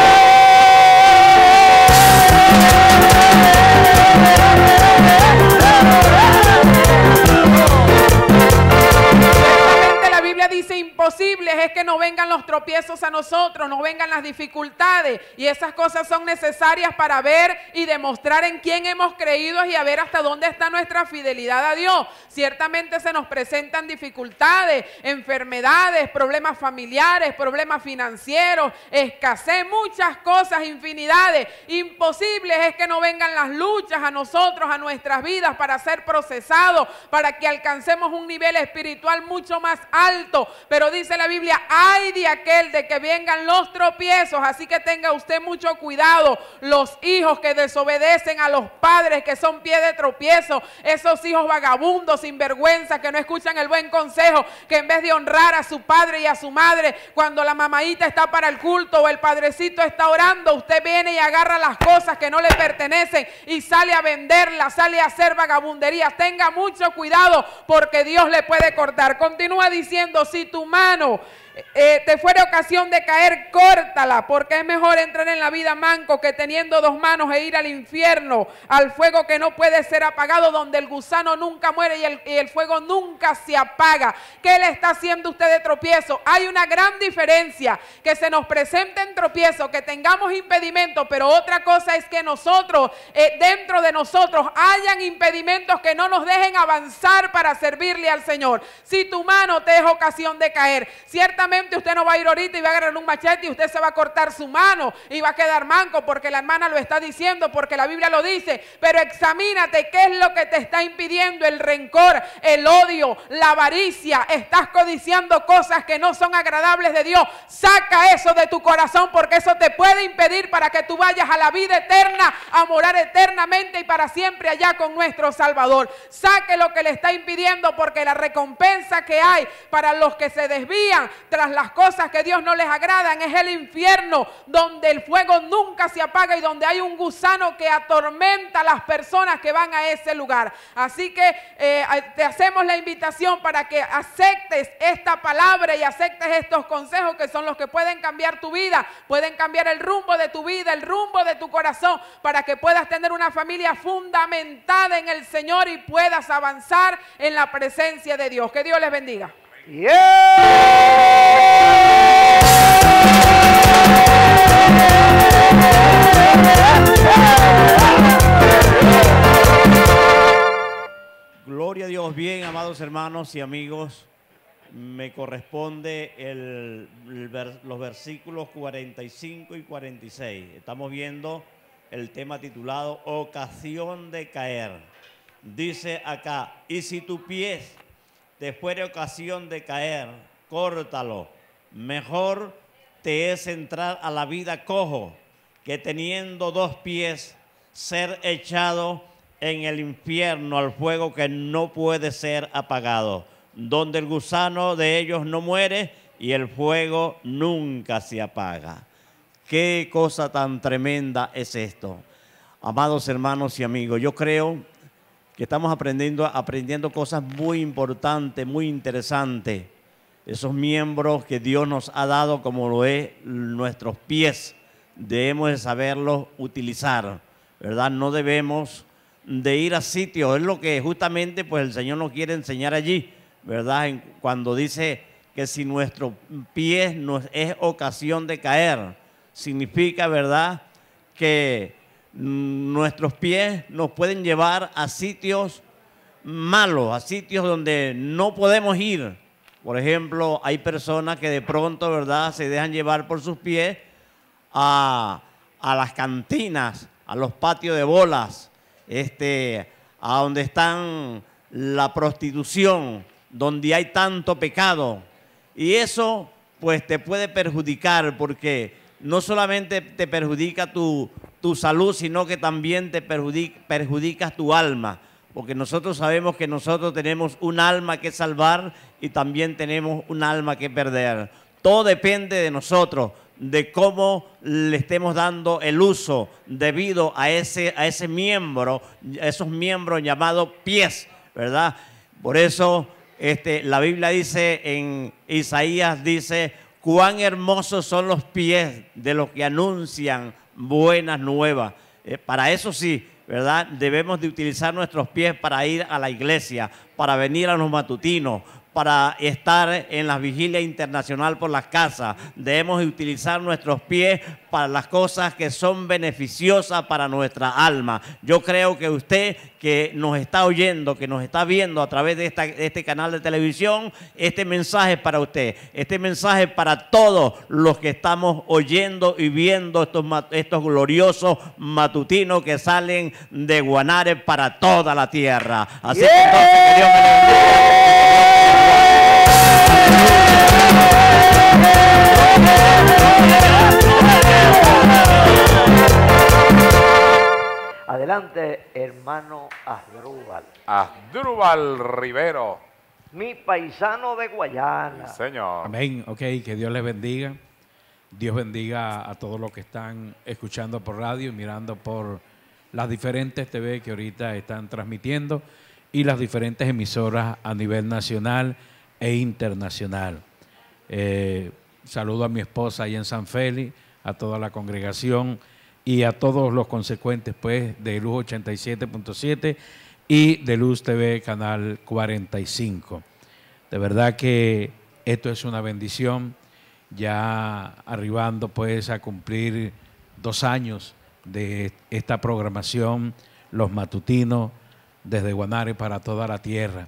La Biblia dice imposibles es que no vengan los tropiezos a nosotros, no vengan las dificultades, y esas cosas son necesarias para ver y demostrar en quién hemos creído y a ver hasta dónde está nuestra fidelidad a Dios. Ciertamente se nos presentan dificultades, enfermedades, problemas familiares, problemas financieros, escasez, muchas cosas, infinidades. Imposibles es que no vengan las luchas a nosotros, a nuestras vidas, para ser procesados, para que alcancemos un nivel espiritual mucho más alto. Pero dice la Biblia, ay de aquel de que vengan los tropiezos. Así que tenga usted mucho cuidado. Los hijos que desobedecen a los padres, que son pie de tropiezo, esos hijos vagabundos, sinvergüenza, que no escuchan el buen consejo, que en vez de honrar a su padre y a su madre, cuando la mamadita está para el culto o el padrecito está orando, usted viene y agarra las cosas que no le pertenecen y sale a venderlas, sale a hacer vagabunderías. Tenga mucho cuidado, porque Dios le puede cortar. Continúa diciendo, si tu mano eh, te fuera ocasión de caer, córtala, porque es mejor entrar en la vida manco que teniendo dos manos e ir al infierno, al fuego que no puede ser apagado, donde el gusano nunca muere y el, y el fuego nunca se apaga. ¿Qué le está haciendo usted de tropiezo? Hay una gran diferencia, que se nos presenten tropiezos, que tengamos impedimentos, pero otra cosa es que nosotros, eh, dentro de nosotros, hayan impedimentos que no nos dejen avanzar para servirle al Señor. Si tu mano te es ocasión de caer, ciertamente usted no va a ir ahorita y va a agarrar un machete y usted se va a cortar su mano y va a quedar manco, porque la hermana lo está diciendo, porque la Biblia lo dice. Pero examínate qué es lo que te está impidiendo: el rencor, el odio, la avaricia. Estás codiciando cosas que no son agradables de Dios. Saca eso de tu corazón, porque eso te puede impedir para que tú vayas a la vida eterna, a morar eternamente y para siempre allá con nuestro Salvador. Saque lo que le está impidiendo, porque la recompensa que hay para los que se desvían tras las cosas que Dios no les agradan es el infierno, donde el fuego nunca se apaga y donde hay un gusano que atormenta a las personas que van a ese lugar. Así que eh, te hacemos la invitación para que aceptes esta palabra y aceptes estos consejos, que son los que pueden cambiar tu vida, pueden cambiar el rumbo de tu vida, el rumbo de tu corazón, para que puedas tener una familia fundamentada en el Señor y puedas avanzar en la presencia de Dios. Que Dios les bendiga. Gloria a Dios. Bien, amados hermanos y amigos, me corresponde el, el ver, los versículos cuarenta y cinco y cuarenta y seis. Estamos viendo el tema titulado Ocasión de caer. dice acá, y si tu pie te fuere ocasión de caer, córtalo. Mejor te es entrar a la vida cojo que teniendo dos pies ser echado en el infierno al fuego que no puede ser apagado, donde el gusano de ellos no muere y el fuego nunca se apaga. Qué cosa tan tremenda es esto. Amados hermanos y amigos, yo creo que estamos aprendiendo, aprendiendo cosas muy importantes, muy interesantes. Esos miembros que Dios nos ha dado, como lo es nuestros pies, debemos de saberlos utilizar, ¿verdad? No debemos de ir a sitios, es lo que justamente pues el Señor nos quiere enseñar allí, ¿verdad? En, cuando dice que si nuestro pie nos es ocasión de caer, significa, ¿verdad?, que nuestros pies nos pueden llevar a sitios malos, a sitios donde no podemos ir. Por ejemplo, hay personas que de pronto, ¿verdad?, se dejan llevar por sus pies a, a las cantinas, a los patios de bolas, este, a donde están la prostitución, donde hay tanto pecado. Y eso pues te puede perjudicar, porque no solamente te perjudica tu, tu salud, sino que también te perjudica, perjudicas tu alma, porque nosotros sabemos que nosotros tenemos un alma que salvar y también tenemos un alma que perder. Todo depende de nosotros, de cómo le estemos dando el uso debido a ese, a ese miembro, a esos miembros llamados pies, ¿verdad? Por eso este, la Biblia dice en Isaías, dice, cuán hermosos son los pies de los que anuncian buenas nuevas. Eh, para eso sí, ¿verdad? Debemos de utilizar nuestros pies para ir a la iglesia, para venir a los matutinos, para estar en la vigilia internacional por las casas. Debemos de utilizar nuestros pies para las cosas que son beneficiosas para nuestra alma. Yo creo que usted que nos está oyendo, que nos está viendo a través de, esta, de este canal de televisión, este mensaje es para usted. Este mensaje es para todos los que estamos oyendo y viendo estos, estos gloriosos matutinos que salen de Guanare para toda la tierra. Así yeah. que entonces que Dios me bendiga. Adelante, hermano Asdrúbal. Asdrúbal Rivero. Mi paisano de Guayana. Sí, señor. Amén. Ok, que Dios les bendiga. Dios bendiga a todos los que están escuchando por radio y mirando por las diferentes T V que ahorita están transmitiendo y las diferentes emisoras a nivel nacional e internacional. Eh, saludo a mi esposa ahí en San Félix, a toda la congregación y a todos los consecuentes pues de Luz ochenta y siete punto siete y de Luz T V Canal cuarenta y cinco. De verdad que esto es una bendición, ya arribando pues a cumplir dos años de esta programación, Los Matutinos, desde Guanare para toda la tierra.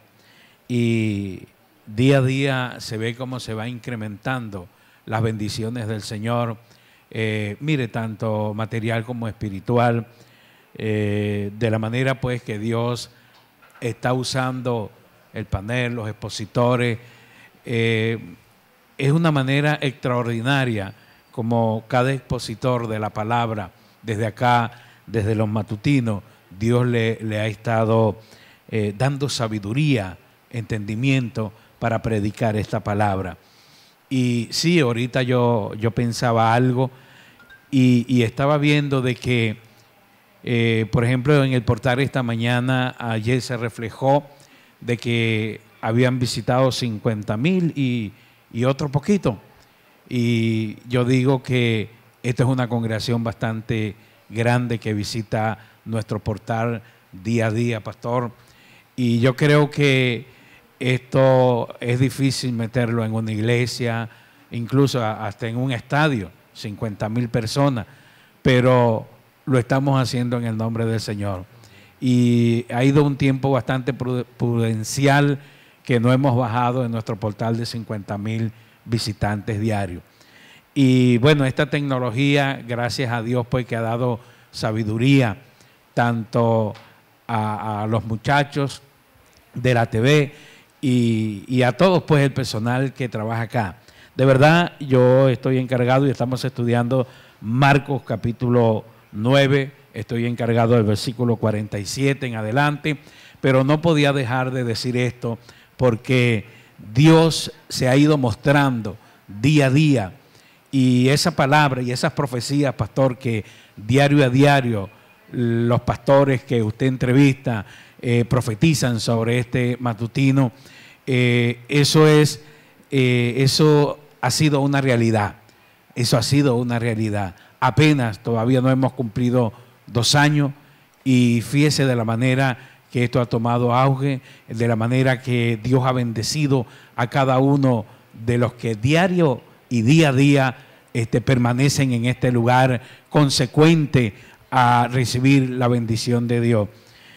Y día a día se ve cómo se va incrementando las bendiciones del Señor, eh, mire, tanto material como espiritual, eh, de la manera pues que Dios está usando el panel, los expositores. Eh, es una manera extraordinaria como cada expositor de la palabra, desde acá, desde los matutinos, Dios le, le ha estado eh, dando sabiduría, entendimiento para predicar esta palabra. Y sí, ahorita yo, yo pensaba algo y, y estaba viendo de que, eh, por ejemplo, en el portal esta mañana, ayer se reflejó de que habían visitado cincuenta mil y, y otro poquito. Y yo digo que esta es una congregación bastante grande que visita nuestro portal día a día, pastor. Y yo creo que esto es difícil meterlo en una iglesia, incluso hasta en un estadio, cincuenta mil personas, pero lo estamos haciendo en el nombre del Señor. Y ha ido un tiempo bastante prudencial que no hemos bajado en nuestro portal de cincuenta mil visitantes diarios. Y bueno, esta tecnología, gracias a Dios, pues que ha dado sabiduría tanto a, a los muchachos de la T V y, y a todos pues el personal que trabaja acá. De verdad, yo estoy encargado y estamos estudiando Marcos capítulo nueve, estoy encargado del versículo cuarenta y siete en adelante, pero no podía dejar de decir esto porque Dios se ha ido mostrando día a día y esa palabra y esas profecías, pastor, que diario a diario los pastores que usted entrevista eh, profetizan sobre este matutino, eh, eso es, eh, eso ha sido una realidad, eso ha sido una realidad. Apenas todavía no hemos cumplido dos años y fíjese de la manera que esto ha tomado auge, de la manera que Dios ha bendecido a cada uno de los que diario y día a día este, permanecen en este lugar consecuente a recibir la bendición de Dios.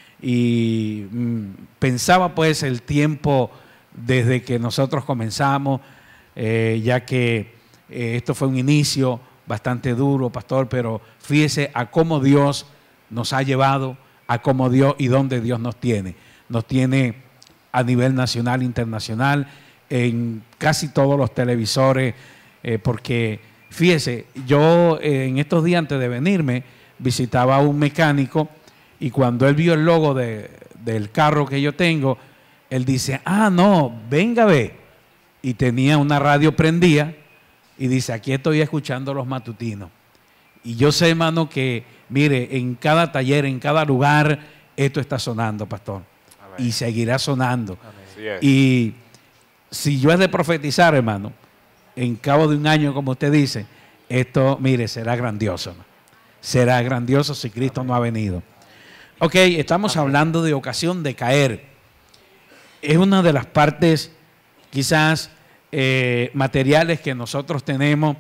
Y mmm, pensaba pues el tiempo desde que nosotros comenzamos, eh, ya que eh, esto fue un inicio bastante duro, pastor, pero fíjese a cómo Dios nos ha llevado, a cómo Dios y dónde Dios nos tiene. Nos tiene a nivel nacional, internacional, en casi todos los televisores, eh, porque fíjese, yo eh, en estos días antes de venirme visitaba a un mecánico y cuando él vio el logo de, del carro que yo tengo, él dice, ah, no, venga, ve. Y tenía una radio prendida y dice, aquí estoy escuchando los matutinos. Y yo sé, hermano, que, mire, en cada taller, en cada lugar, esto está sonando, pastor. Amén. Y seguirá sonando. Y si yo he de profetizar, hermano, en cabo de un año, como usted dice, esto, mire, será grandioso, ¿no? Será grandioso si Cristo Amén. No ha venido. Ok, estamos Amén. Hablando de ocasión de caer. Es una de las partes quizás eh, materiales que nosotros tenemos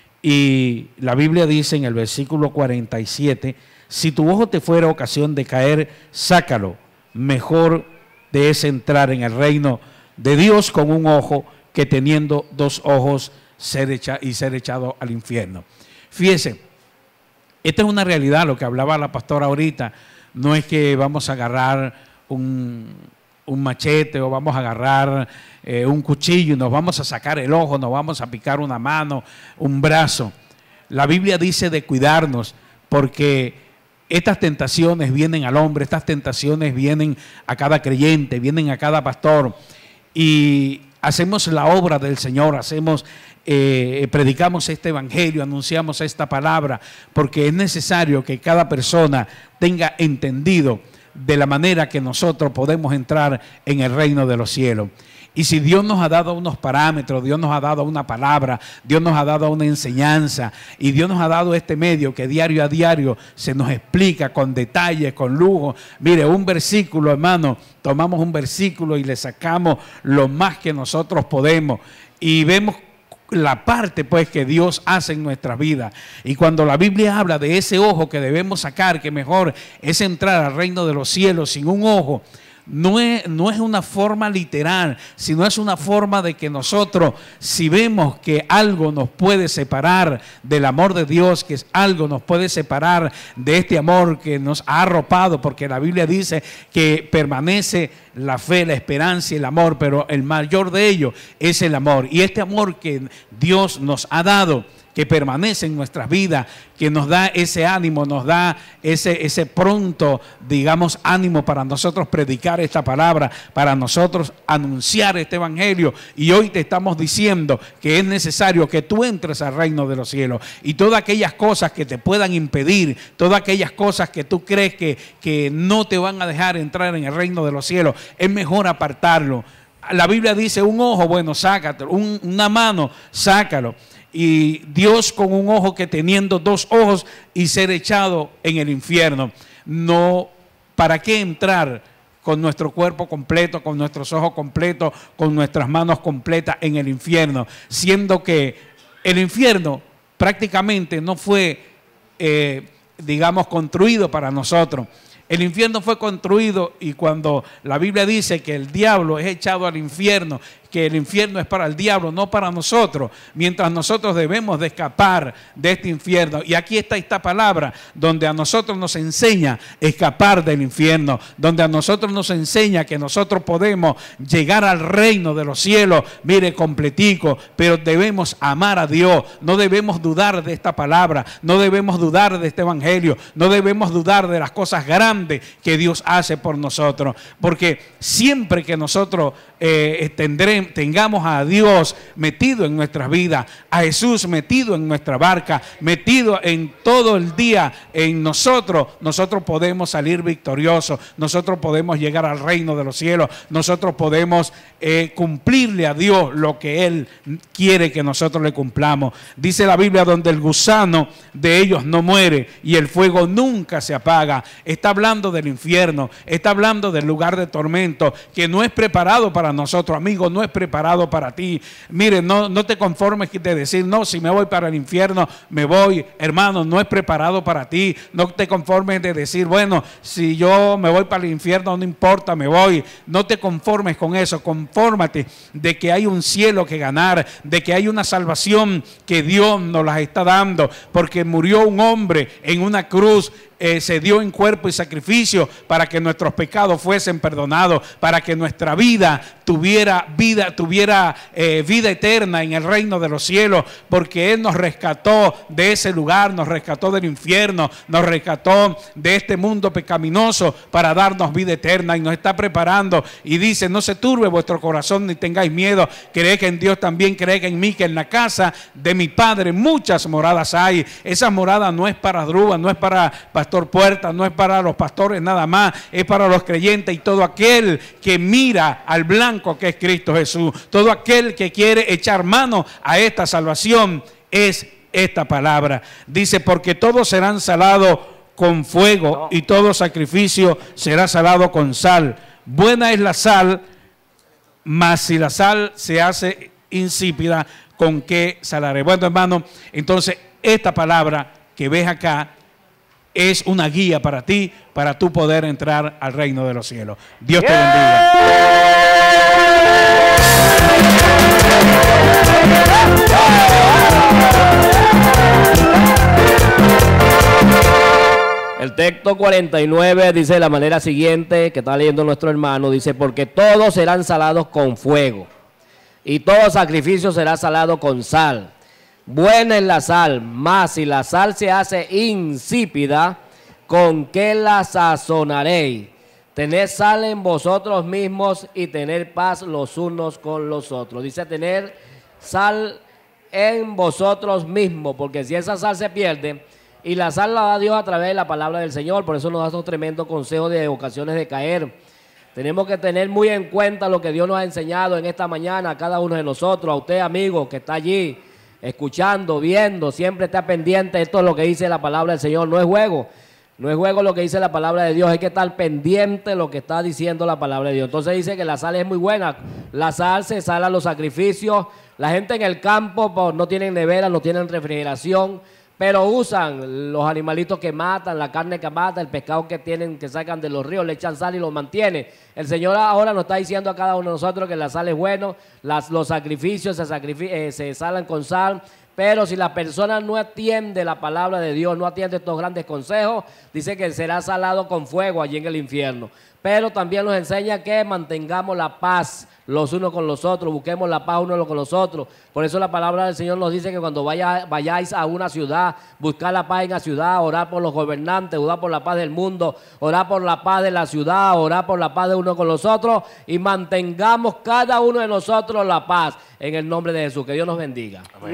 y la Biblia dice en el versículo cuarenta y siete, si tu ojo te fuera ocasión de caer, sácalo, mejor te es entrar en el reino de Dios con un ojo que teniendo dos ojos ser echa, y ser echado al infierno. Fíjese, esta es una realidad, lo que hablaba la pastora ahorita, no es que vamos a agarrar un, un machete o vamos a agarrar eh, un cuchillo y nos vamos a sacar el ojo, nos vamos a picar una mano, un brazo. La Biblia dice de cuidarnos porque estas tentaciones vienen al hombre, estas tentaciones vienen a cada creyente, vienen a cada pastor y hacemos la obra del Señor, hacemos, eh, predicamos este evangelio, anunciamos esta palabra, porque es necesario que cada persona tenga entendido de la manera que nosotros podemos entrar en el reino de los cielos. Y si Dios nos ha dado unos parámetros, Dios nos ha dado una palabra, Dios nos ha dado una enseñanza y Dios nos ha dado este medio que diario a diario se nos explica con detalle, con lujo. Mire, un versículo, hermano, tomamos un versículo y le sacamos lo más que nosotros podemos y vemos la parte pues que Dios hace en nuestras vidas. Y cuando la Biblia habla de ese ojo que debemos sacar, que mejor es entrar al reino de los cielos sin un ojo, No es, no es una forma literal, sino es una forma de que nosotros, si vemos que algo nos puede separar del amor de Dios, que es algo nos puede separar de este amor que nos ha arropado, porque la Biblia dice que permanece la fe, la esperanza y el amor, pero el mayor de ellos es el amor. Y este amor que Dios nos ha dado, que permanece en nuestras vidas, que nos da ese ánimo, nos da ese, ese pronto, digamos, ánimo para nosotros predicar esta palabra, para nosotros anunciar este evangelio. Y hoy te estamos diciendo que es necesario que tú entres al reino de los cielos. Y todas aquellas cosas que te puedan impedir, todas aquellas cosas que tú crees que, que no te van a dejar entrar en el reino de los cielos, es mejor apartarlo. La Biblia dice un ojo, bueno, sácalo, un, una mano, sácalo. Y Dios con un ojo que teniendo dos ojos y ser echado en el infierno. No, ¿para qué entrar con nuestro cuerpo completo, con nuestros ojos completos, con nuestras manos completas en el infierno? Siendo que el infierno prácticamente no fue, eh, digamos, construido para nosotros. El infierno fue construido y cuando la Biblia dice que el diablo es echado al infierno, que el infierno es para el diablo, no para nosotros, mientras nosotros debemos de escapar de este infierno. Y aquí está esta palabra donde a nosotros nos enseña a escapar del infierno, donde a nosotros nos enseña que nosotros podemos llegar al reino de los cielos, mire, completico, pero debemos amar a Dios, no debemos dudar de esta palabra, no debemos dudar de este evangelio, no debemos dudar de las cosas grandes que Dios hace por nosotros, porque siempre que nosotros eh, tendré, tengamos a Dios metido en nuestras vidas, a Jesús metido en nuestra barca, metido en todo el día en nosotros, nosotros podemos salir victoriosos, nosotros podemos llegar al reino de los cielos, nosotros podemos eh, cumplirle a Dios lo que Él quiere que nosotros le cumplamos. Dice la Biblia, donde el gusano de ellos no muere y el fuego nunca se apaga. Está hablando del infierno, está hablando del lugar de tormento que no es preparado para nosotros, amigo, no es preparado para ti. Mire, no, no te conformes de decir, no, si me voy para el infierno, me voy. Hermano, no es preparado para ti. No te conformes de decir, bueno, si yo me voy para el infierno, no importa, me voy. No te conformes con eso, confórmate de que hay un cielo que ganar, de que hay una salvación que Dios nos las está dando, porque murió un hombre en una cruz. Eh, se dio en cuerpo y sacrificio para que nuestros pecados fuesen perdonados, para que nuestra vida tuviera vida, tuviera eh, vida eterna en el reino de los cielos, porque Él nos rescató de ese lugar, nos rescató del infierno, nos rescató de este mundo pecaminoso para darnos vida eterna y nos está preparando y dice, no se turbe vuestro corazón ni tengáis miedo, creed que en Dios también, creed en mí, que en la casa de mi Padre muchas moradas hay. Esa morada no es para Drúbal, no es para Pastor Puerta, no es para los pastores nada más, es para los creyentes y todo aquel que mira al blanco que es Cristo Jesús, todo aquel que quiere echar mano a esta salvación, es esta palabra. Dice, porque todos serán salados con fuego y todo sacrificio será salado con sal. Buena es la sal, mas si la sal se hace insípida, ¿con qué salaré? Bueno, hermano, entonces esta palabra que ves acá es una guía para ti, para tú poder entrar al reino de los cielos. Dios te bendiga. El texto cuarenta y nueve dice de la manera siguiente, que está leyendo nuestro hermano, dice, porque todos serán salados con fuego, y todo sacrificio será salado con sal. Buena es la sal, mas si la sal se hace insípida, ¿con qué la sazonaréis? Tened sal en vosotros mismos y tener paz los unos con los otros. Dice tener sal en vosotros mismos, porque si esa sal se pierde, y la sal la da Dios a través de la palabra del Señor, por eso nos da estos tremendos consejos de ocasiones de caer. Tenemos que tener muy en cuenta lo que Dios nos ha enseñado en esta mañana a cada uno de nosotros, a usted amigo que está allí, escuchando, viendo, siempre está pendiente. Esto es lo que dice la palabra del Señor, no es juego, no es juego lo que dice la palabra de Dios, hay que estar pendiente de lo que está diciendo la palabra de Dios. Entonces dice que la sal es muy buena, la sal se sala los sacrificios, la gente en el campo pues, no tienen nevera, no tienen refrigeración, pero usan los animalitos que matan, la carne que matan, el pescado que tienen, que sacan de los ríos, le echan sal y los mantiene. El Señor ahora nos está diciendo a cada uno de nosotros que la sal es bueno, las, los sacrificios se, sacrific eh, se salan con sal, pero si la persona no atiende la palabra de Dios, no atiende estos grandes consejos, dice que será salado con fuego allí en el infierno. Pero también nos enseña que mantengamos la paz los unos con los otros, busquemos la paz unos con los otros. Por eso la palabra del Señor nos dice que cuando vaya, vayáis a una ciudad, buscar la paz en la ciudad, orar por los gobernantes, orar por la paz del mundo, orar por la paz de la ciudad, orar por la paz de uno con los otros y mantengamos cada uno de nosotros la paz en el nombre de Jesús. Que Dios nos bendiga. Amén.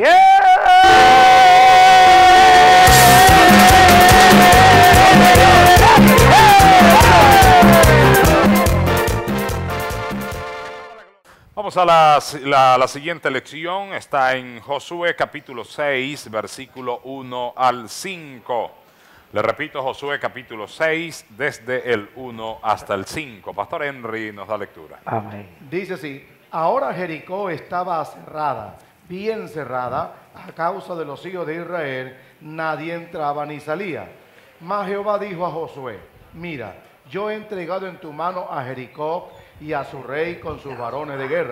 Vamos a la, la, la siguiente lección, está en Josué capítulo seis, versículo uno al cinco. Le repito, Josué capítulo seis, desde el uno hasta el cinco. Pastor Henry nos da lectura. Amén. Dice así, ahora Jericó estaba cerrada, bien cerrada, a causa de los hijos de Israel, nadie entraba ni salía. Mas Jehová dijo a Josué, mira, yo he entregado en tu mano a Jericó y a su rey con sus varones de guerra.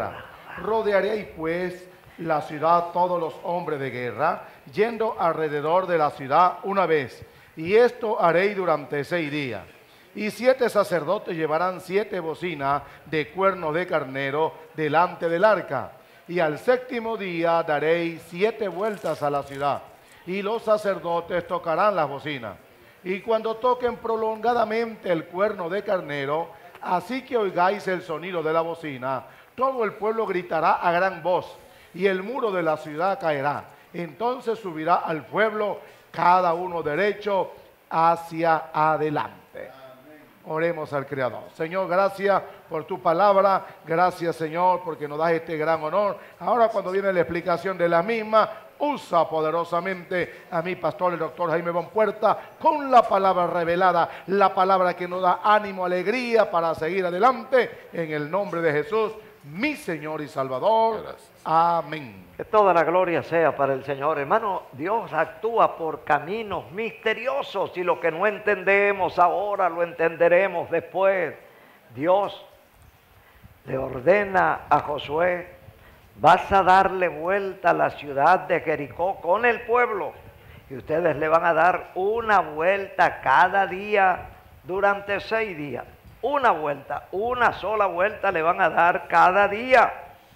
Rodearéis pues la ciudad todos los hombres de guerra, yendo alrededor de la ciudad una vez, y esto haréis durante seis días. Y siete sacerdotes llevarán siete bocinas de cuernos de carnero delante del arca. Y al séptimo día daréis siete vueltas a la ciudad, y los sacerdotes tocarán las bocinas. Y cuando toquen prolongadamente el cuerno de carnero, así que oigáis el sonido de la bocina, todo el pueblo gritará a gran voz, y el muro de la ciudad caerá. Entonces subirá al pueblo cada uno derecho hacia adelante. Oremos al Creador. Señor, gracias por tu palabra. Gracias, Señor, porque nos das este gran honor. Ahora, cuando viene la explicación de la misma, usa poderosamente a mi pastor, el doctor Jaime Bonpuerta, con la palabra revelada, la palabra que nos da ánimo, alegría para seguir adelante. En el nombre de Jesús, mi Señor y Salvador. Gracias. Amén. Que toda la gloria sea para el Señor. Hermano, Dios actúa por caminos misteriosos y lo que no entendemos ahora lo entenderemos después. Dios le ordena a Josué: vas a darle vuelta a la ciudad de Jericó con el pueblo, y ustedes le van a dar una vuelta cada día durante seis días. Una vuelta, una sola vuelta le van a dar cada día.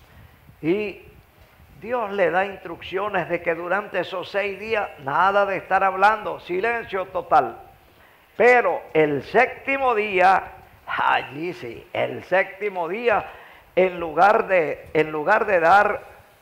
Y Dios le da instrucciones de que durante esos seis días nada de estar hablando, silencio total. Pero el séptimo día, allí sí, el séptimo día, en lugar de, en lugar de dar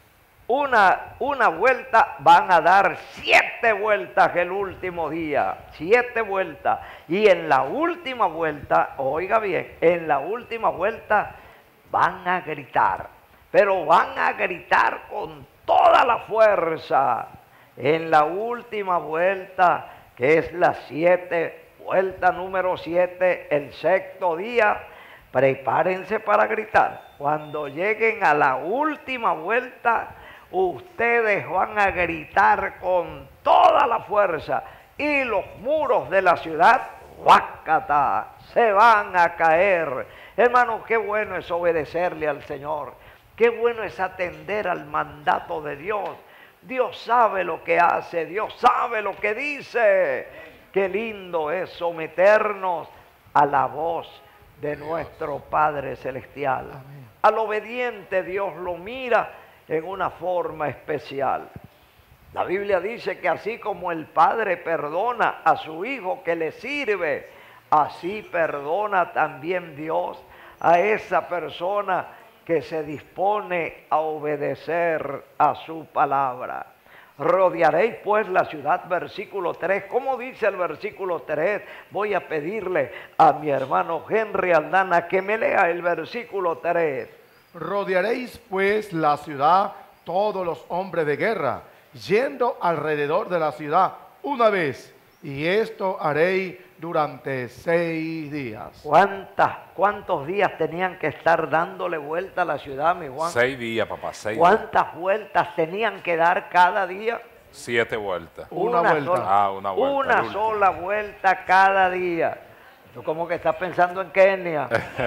una, una vuelta, van a dar siete vueltas el último día, siete vueltas. Y en la última vuelta, oiga bien, en la última vuelta van a gritar. Pero van a gritar con toda la fuerza. En la última vuelta, que es la siete, vuelta número siete, el sexto día, prepárense para gritar. Cuando lleguen a la última vuelta, ustedes van a gritar con toda la fuerza. Y los muros de la ciudad, ¡guácata!, se van a caer. Hermanos, qué bueno es obedecerle al Señor. Qué bueno es atender al mandato de Dios. Dios sabe lo que hace, Dios sabe lo que dice. Qué lindo es someternos a la voz de nuestro Padre Celestial. Amén. Al obediente Dios lo mira en una forma especial. La Biblia dice que así como el Padre perdona a su Hijo que le sirve, así perdona también Dios a esa persona que se dispone a obedecer a su palabra. Rodearéis pues la ciudad, versículo tres. ¿Cómo dice el versículo tres? Voy a pedirle a mi hermano Henry Aldana que me lea el versículo tres. Rodearéis pues la ciudad todos los hombres de guerra, yendo alrededor de la ciudad una vez, y esto haréis durante seis días. ¿Cuántas, ¿Cuántos días tenían que estar dándole vuelta a la ciudad, mi Juan? Seis días, papá, seis ¿Cuántas días. vueltas tenían que dar cada día? Siete vueltas. Una, una vuelta. Sola, ah, una vuelta. Una sola vuelta cada día. Tú como que estás pensando en Kenia.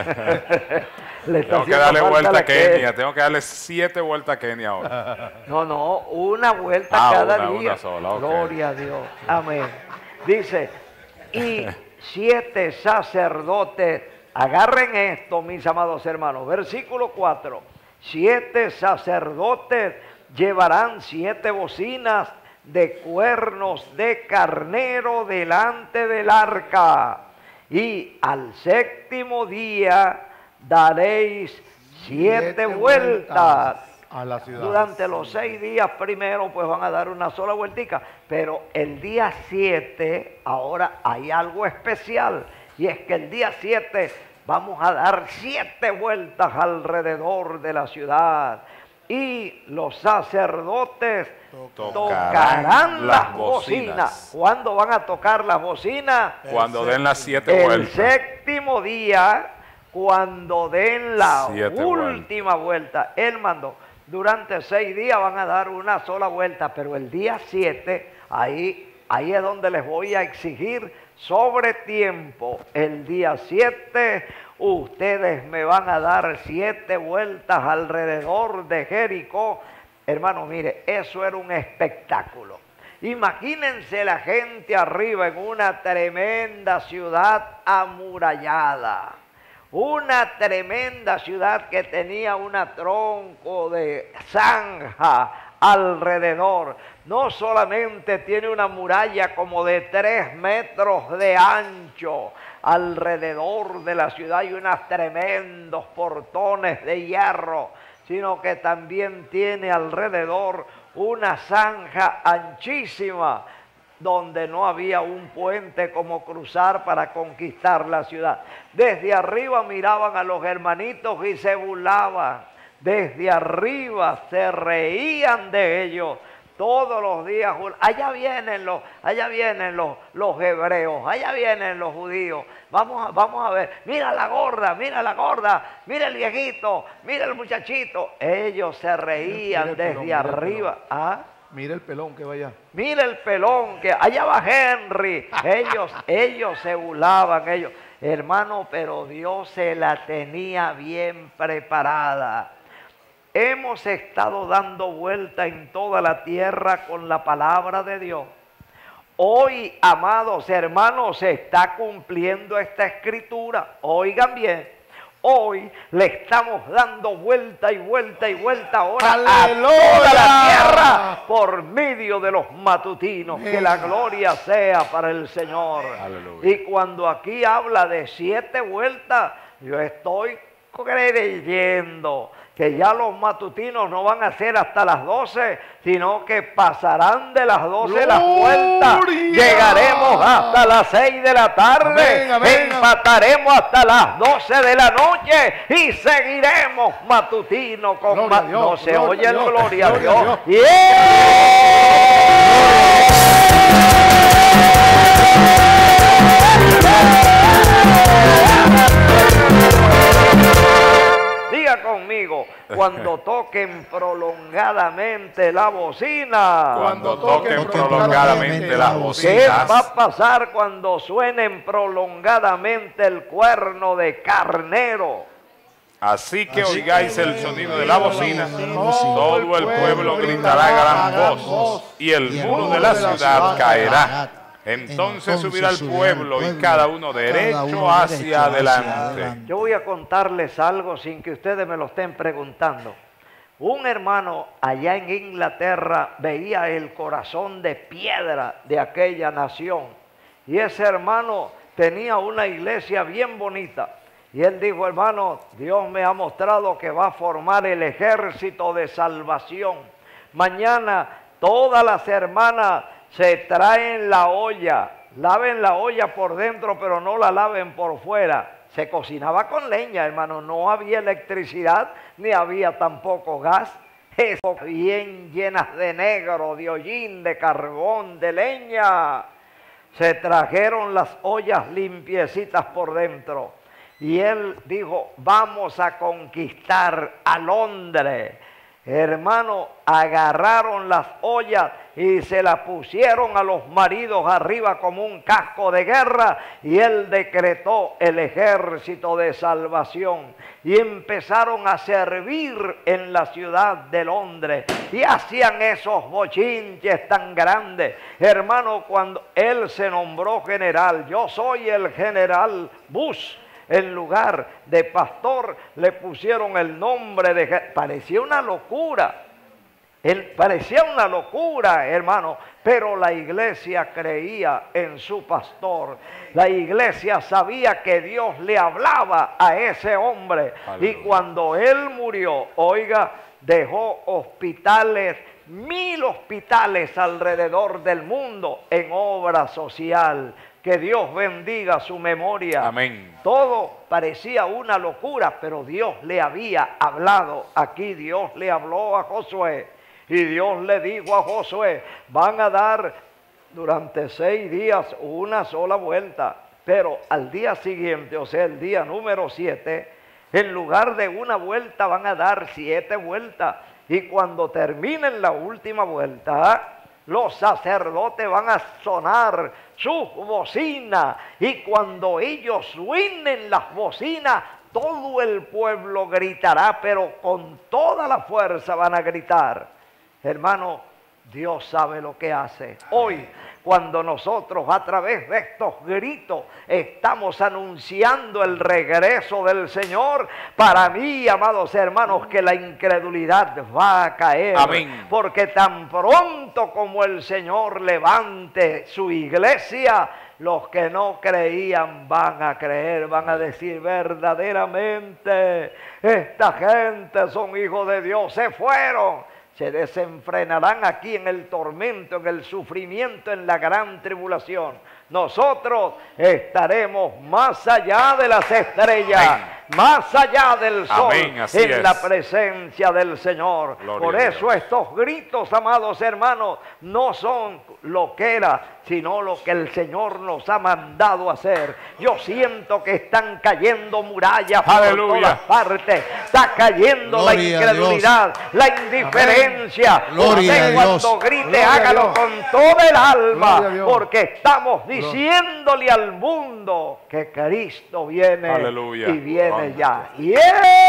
Le está tengo que darle vuelta a Kenia. Tengo que darle siete vueltas a Kenia ahora. No, no, una vuelta ah, cada una, día. Una sola, okay. Gloria a Dios. Amén. Dice, y siete sacerdotes, agarren esto, mis amados hermanos, versículo cuatro, siete sacerdotes llevarán siete bocinas de cuernos de carnero delante del arca, y al séptimo día daréis siete, siete vueltas, vueltas a la ciudad. Durante los seis días primero pues van a dar una sola vueltica, pero el día siete ahora hay algo especial, y es que el día siete vamos a dar siete vueltas alrededor de la ciudad, y los sacerdotes tocarán, tocarán las bocinas. bocinas. ¿Cuándo van a tocar las bocinas? Cuando den las siete el vueltas. El séptimo día, cuando den la siete última vuelta. Él mandó. Durante seis días van a dar una sola vuelta, pero el día siete, ahí ahí es donde les voy a exigir sobre tiempo. El día siete, ustedes me van a dar siete vueltas alrededor de Jericó. Hermano, mire, eso era un espectáculo. Imagínense la gente arriba en una tremenda ciudad amurallada. Una tremenda ciudad que tenía un tronco de zanja alrededor. No solamente tiene una muralla como de tres metros de ancho alrededor de la ciudad y unos tremendos portones de hierro, sino que también tiene alrededor una zanja anchísima donde no había un puente como cruzar para conquistar la ciudad. Desde arriba miraban a los hermanitos y se burlaban. Desde arriba se reían de ellos. Todos los días, allá vienen los, allá vienen los, los hebreos, allá vienen los judíos. Vamos a, vamos a ver, mira la gorda, mira la gorda, mira el viejito, mira el muchachito. Ellos se reían mira, mira desde pelón, arriba. Mira ¿Ah? Mira el pelón que va allá. Mira el pelón que allá va Henry. Ellos, ellos se burlaban, ellos. Hermano, pero Dios se la tenía bien preparada. Hemos estado dando vuelta en toda la tierra con la palabra de Dios. Hoy, amados hermanos, se está cumpliendo esta escritura. Oigan bien, hoy le estamos dando vuelta y vuelta y vuelta ahora ¡aleluya! A toda la tierra por medio de los matutinos. Que la gloria sea para el Señor. ¡Aleluya! Y cuando aquí habla de siete vueltas, yo estoy creyendo que ya los matutinos no van a ser hasta las doce, sino que pasarán de las doce las vueltas. Llegaremos hasta las seis de la tarde, amén, amén. Empataremos hasta las doce de la noche y seguiremos matutino con ma Dios, no se gloria oye el gloria a Dios. Dios. Dios. Diga conmigo, cuando toquen prolongadamente la bocina. Cuando toquen prolongadamente las bocinas. ¿Qué va a pasar cuando suenen prolongadamente el cuerno de carnero? Así que oigáis el sonido de la bocina, todo el pueblo gritará a gran voz y el muro de la ciudad caerá. Entonces subirá el pueblo y cada uno derecho hacia adelante. Yo voy a contarles algo sin que ustedes me lo estén preguntando. Un hermano allá en Inglaterra veía el corazón de piedra de aquella nación. Y ese hermano tenía una iglesia bien bonita. Y él dijo, hermano, Dios me ha mostrado que va a formar el ejército de salvación. Mañana todas las hermanas se traen la olla, laven la olla por dentro, pero no la laven por fuera. Se cocinaba con leña, hermano, no había electricidad, ni había tampoco gas. Eso bien llenas de negro, de hollín, de carbón, de leña. Se trajeron las ollas limpiecitas por dentro. Y él dijo, vamos a conquistar a Londres. Hermano, agarraron las ollas y se las pusieron a los maridos arriba como un casco de guerra y él decretó el ejército de salvación y empezaron a servir en la ciudad de Londres y hacían esos bochinches tan grandes. Hermano, cuando él se nombró general, yo soy el general Bush. En lugar de pastor le pusieron el nombre de... Parecía una locura. Él parecía una locura, hermano. Pero la iglesia creía en su pastor. La iglesia sabía que Dios le hablaba a ese hombre. Aleluya. Y cuando él murió, oiga, dejó hospitales, mil hospitales alrededor del mundo en obra social. Que Dios bendiga su memoria. Amén. Todo parecía una locura, pero Dios le había hablado. Aquí Dios le habló a Josué. Y Dios le dijo a Josué, van a dar durante seis días una sola vuelta. Pero al día siguiente, o sea, el día número siete, en lugar de una vuelta van a dar siete vueltas. Y cuando terminen la última vuelta, los sacerdotes van a sonar sus bocinas, y cuando ellos suenen las bocinas, todo el pueblo gritará, pero con toda la fuerza van a gritar. Hermano, Dios sabe lo que hace. Hoy, cuando nosotros a través de estos gritos estamos anunciando el regreso del Señor, para mí, amados hermanos, que la incredulidad va a caer. Amén. Porque tan pronto como el Señor levante su iglesia, los que no creían van a creer, van a decir verdaderamente, esta gente son hijos de Dios, se fueron. Se desenfrenarán aquí en el tormento, en el sufrimiento, en la gran tribulación. Nosotros estaremos más allá de las estrellas, amén, más allá del sol, amén, así en es. la presencia del Señor. Gloria Por a eso Dios. estos gritos, amados hermanos, no son lo que era, sino lo que el Señor nos ha mandado hacer. Yo siento que están cayendo murallas Aleluya. por todas partes. Está cayendo Gloria la a incredulidad, la indiferencia. Gloria Usted a cuando Dios. grite, Gloria a hágalo Dios. con todo el alma, Gloria a Dios. porque estamos diciéndole al mundo que Cristo viene. Aleluya. Y viene Vamos. ya. ¡Yeah!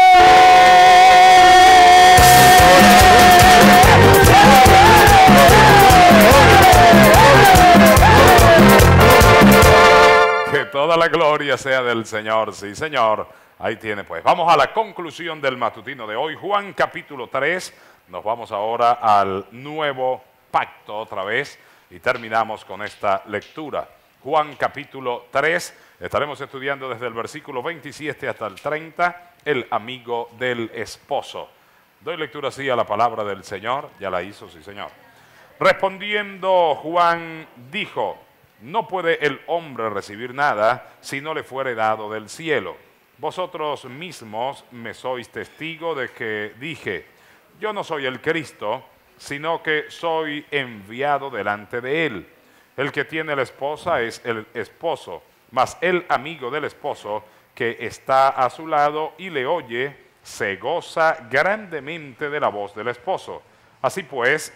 Que toda la gloria sea del Señor. Sí, Señor. Ahí tiene pues. Vamos a la conclusión del matutino de hoy. Juan capítulo tres. Nos vamos ahora al nuevo pacto otra vez y terminamos con esta lectura. Juan capítulo tres. Estaremos estudiando desde el versículo veintisiete hasta el treinta. El amigo del esposo. Doy lectura así a la palabra del Señor. Ya la hizo, sí, Señor. Respondiendo Juan dijo: no puede el hombre recibir nada si no le fuere dado del cielo. Vosotros mismos me sois testigo de que dije: yo no soy el Cristo, sino que soy enviado delante de él. El que tiene la esposa es el esposo, mas el amigo del esposo que está a su lado y le oye, se goza grandemente de la voz del esposo. Así pues,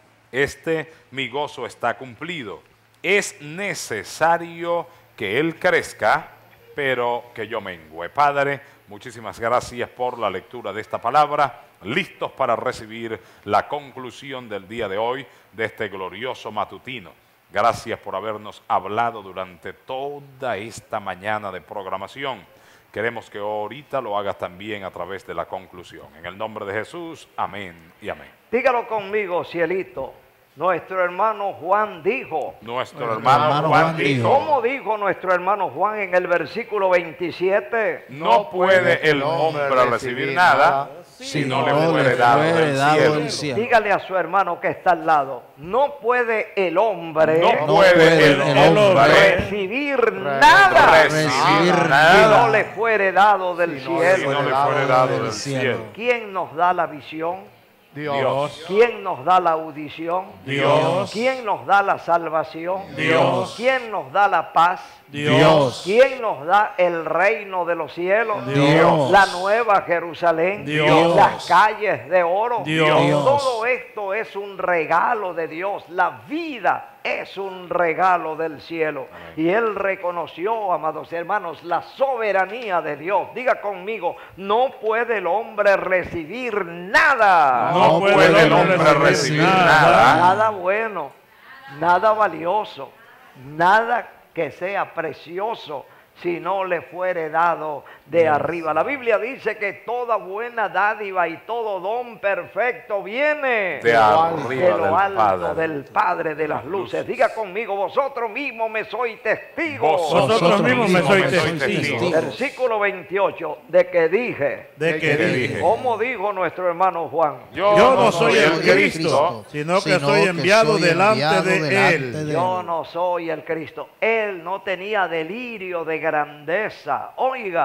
este mi gozo está cumplido. Es necesario que él crezca, pero que yo mengüe. Padre, muchísimas gracias por la lectura de esta palabra. Listos para recibir la conclusión del día de hoy de este glorioso matutino. Gracias por habernos hablado durante toda esta mañana de programación. Queremos que ahorita lo hagas también a través de la conclusión. En el nombre de Jesús, amén y amén. Dígalo conmigo, cielito. Nuestro hermano Juan dijo. Nuestro Nuestro hermano, hermano Juan Juan dijo: dijo. ¿Cómo dijo nuestro hermano Juan en el versículo veintisiete? no puede el hombre recibir nada si no le fuere dado del cielo. cielo. Dígale a su hermano que está al lado. No puede el hombre No puede el hombre recibir nada recibir si no nada le fuere dado del si no cielo. le fuere dado del cielo. ¿Quién nos da la visión? Dios. ¿Quién nos da la audición? Dios. ¿Quién nos da la salvación? Dios. ¿Quién nos da la paz? Dios. ¿Quién nos da el reino de los cielos? Dios. La nueva Jerusalén. Dios. Las calles de oro. Dios. Todo esto es un regalo de Dios. La vida es un regalo del cielo. Y él reconoció, amados hermanos, la soberanía de Dios. Diga conmigo: no puede el hombre recibir nada. No No puede el hombre recibir nada. Nada bueno, nada valioso, nada que sea precioso si no le fuere dado de arriba. La Biblia dice que toda buena dádiva y todo don perfecto viene De arriba de lo del alto Padre. del Padre de las luces. Diga conmigo: vosotros mismos me sois testigos. Vosotros mismos me sois testigos. testigos. Versículo veintiocho, de que dije, De que ¿Qué dije, dije? como dijo nuestro hermano Juan, yo no soy el Cristo, sino que soy enviado delante de él. yo no soy el Cristo. Él no tenía delirio de grandeza. Oiga,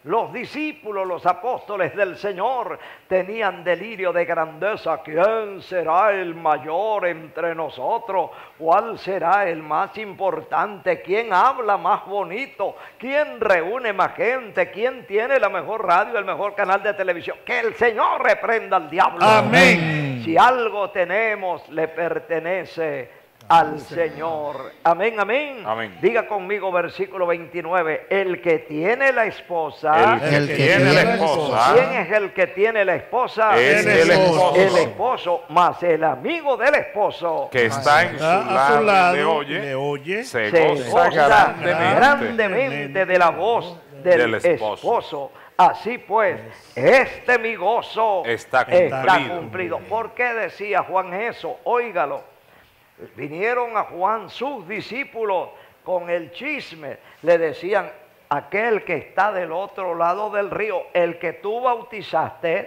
Los discípulos, los apóstoles del Señor tenían delirio de grandeza. ¿Quién será el mayor entre nosotros? ¿Cuál será el más importante? ¿Quién habla más bonito? ¿Quién reúne más gente? ¿Quién tiene la mejor radio, el mejor canal de televisión? Que el Señor reprenda al diablo. Amén. Si algo tenemos, le pertenece al Señor. Amén, amén. Amén. Diga conmigo versículo veintinueve. El que tiene la esposa. El que tiene la esposa. ¿Quién es el que tiene la esposa? Es el esposo. El esposo, más el amigo del esposo. Que está en su Está a su lado y le lado, oye. le oye. Se Se goza goza grandemente. grandemente de la voz del, Del esposo. esposo. Así pues, este mi gozo Está está cumplido. cumplido. ¿Por qué decía Juan eso? Óigalo. Vinieron a Juan sus discípulos con el chisme. Le decían, aquel que está del otro lado del río, el que tú bautizaste,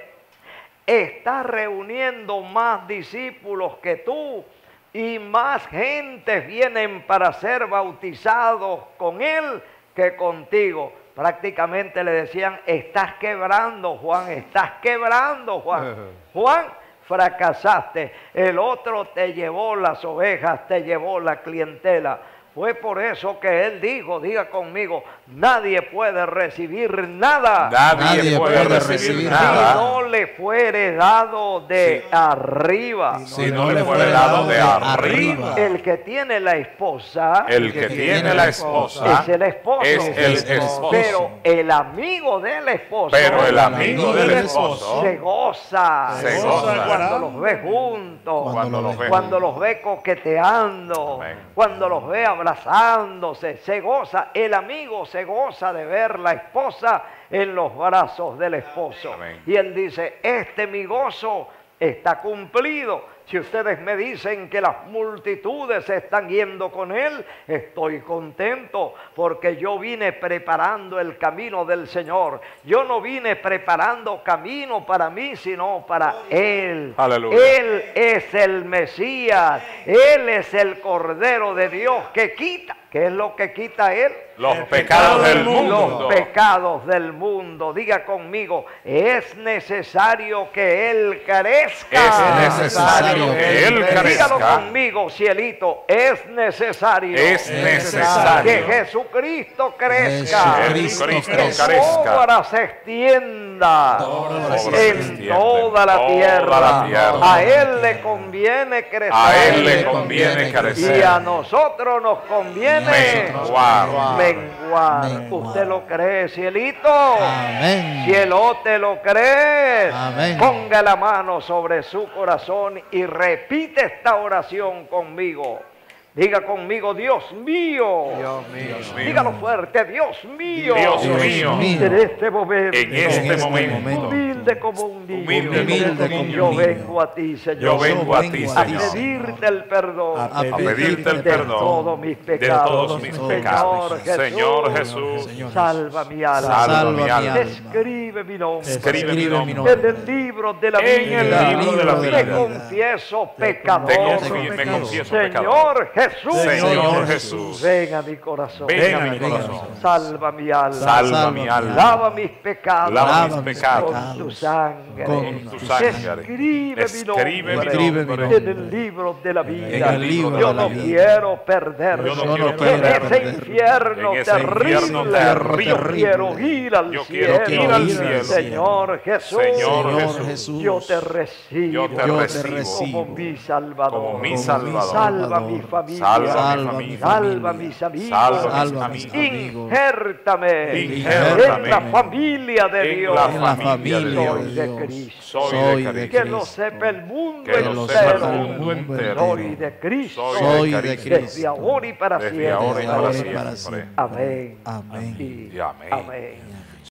está reuniendo más discípulos que tú y más gente vienen para ser bautizados con él que contigo. Prácticamente le decían, estás quebrando, Juan, estás quebrando, Juan. Juan, fracasaste. El otro te llevó las ovejas, te llevó la clientela. Fue por eso que él dijo, diga conmigo, nadie puede recibir nada. Nadie, Nadie puede, puede recibir recibir nada. Si no le fuere dado de Sí. arriba. Si no le fuere dado de arriba. El que tiene la esposa El que tiene la esposa es el esposo. es el esposo. Pero el amigo del esposo, Pero el amigo del esposo se goza. se goza Cuando los ve juntos. cuando los ve. Cuando los ve coqueteando, Amén. cuando los ve abrazándose, se goza. El amigo se goza de ver la esposa en los brazos del esposo. Amén. Y él dice, este mi gozo está cumplido. Si ustedes me dicen que las multitudes se están yendo con él, estoy contento porque yo vine preparando el camino del Señor. Yo no vine preparando camino para mí, sino para él. Aleluya. Él es el Mesías. Él es el Cordero de Dios que quita. ¿Qué es lo que quita él? Los pecados del Los mundo. pecados del mundo. Diga conmigo, es necesario que él crezca. Es necesario que él Dígalo crezca. conmigo, cielito, es necesario, Es necesario que Jesucristo crezca, Jesucristo Cristo que su crezca. obra se extienda obra se en extienda toda la en toda tierra. la tierra. A él le conviene crecer. A él le conviene Y crecer. a nosotros nos conviene Menguar. menguar. Menguar. ¿Usted lo cree, cielito? Amén. Cielote, ¿lo crees? Amén. Ponga la mano sobre su corazón y repite esta oración conmigo. Diga conmigo, Dios mío. Dios mío. Dígalo fuerte, Dios mío. Dios mío. En este momento. En este momento. Humilde como un niño. Humilde Humilde como un Yo niño. vengo a ti, Señor. Yo vengo a ti, a Señor. pedirte el perdón. A A pedirte el de perdón todos mis de pecados. todos mis Señor pecados. Jesús. Señor Jesús, Salva mi alma. salva mi alma. Escribe mi nombre. Escribe mi Escribe mi nombre En el libro de la en vida. el libro de la Te vida. confieso Te pecador. confieso, me confieso pecador. Señor Jesús. Señor Jesús, Ven a mi corazón. ven a mi Ven a mi corazón. Salva mi alma. Salva mi alma. Lava mis pecados. Lava Lava mis mis pecados. Con tu sangre. Con tu sangre. Escribe mi Escribe nombre. mi Escribe mi nombre. En el libro de la vida. En el libro Yo de la no vida. quiero perderme. Yo no Yo quiero no quiero En ese perder. infierno En ese terrible. infierno terrible. Yo quiero ir al Yo cielo. quiero ir al cielo. Señor Jesús. Señor Señor Jesús. Jesús. Yo te recibo. Yo te Yo te recibo recibo como mi Salvador. como mi Como Salvador. Salva mi familia. Salva Salva mi mi familia. Salva mis amigos. Salva Salva mis mis amigos. amigos. Injértame Injértame. en la familia de En Dios. la En la familia de familia Soy Dios. de Dios. Cristo. Soy Soy de de Que Cristo. lo sepa el mundo Que lo lo sepa entero. el mundo entero. Soy de Cristo. Soy de de Cristo. Desde ahora y para Desde siempre. ahora y para Ahora y siempre. para siempre. Amén. Amén. Y Y amén. amén.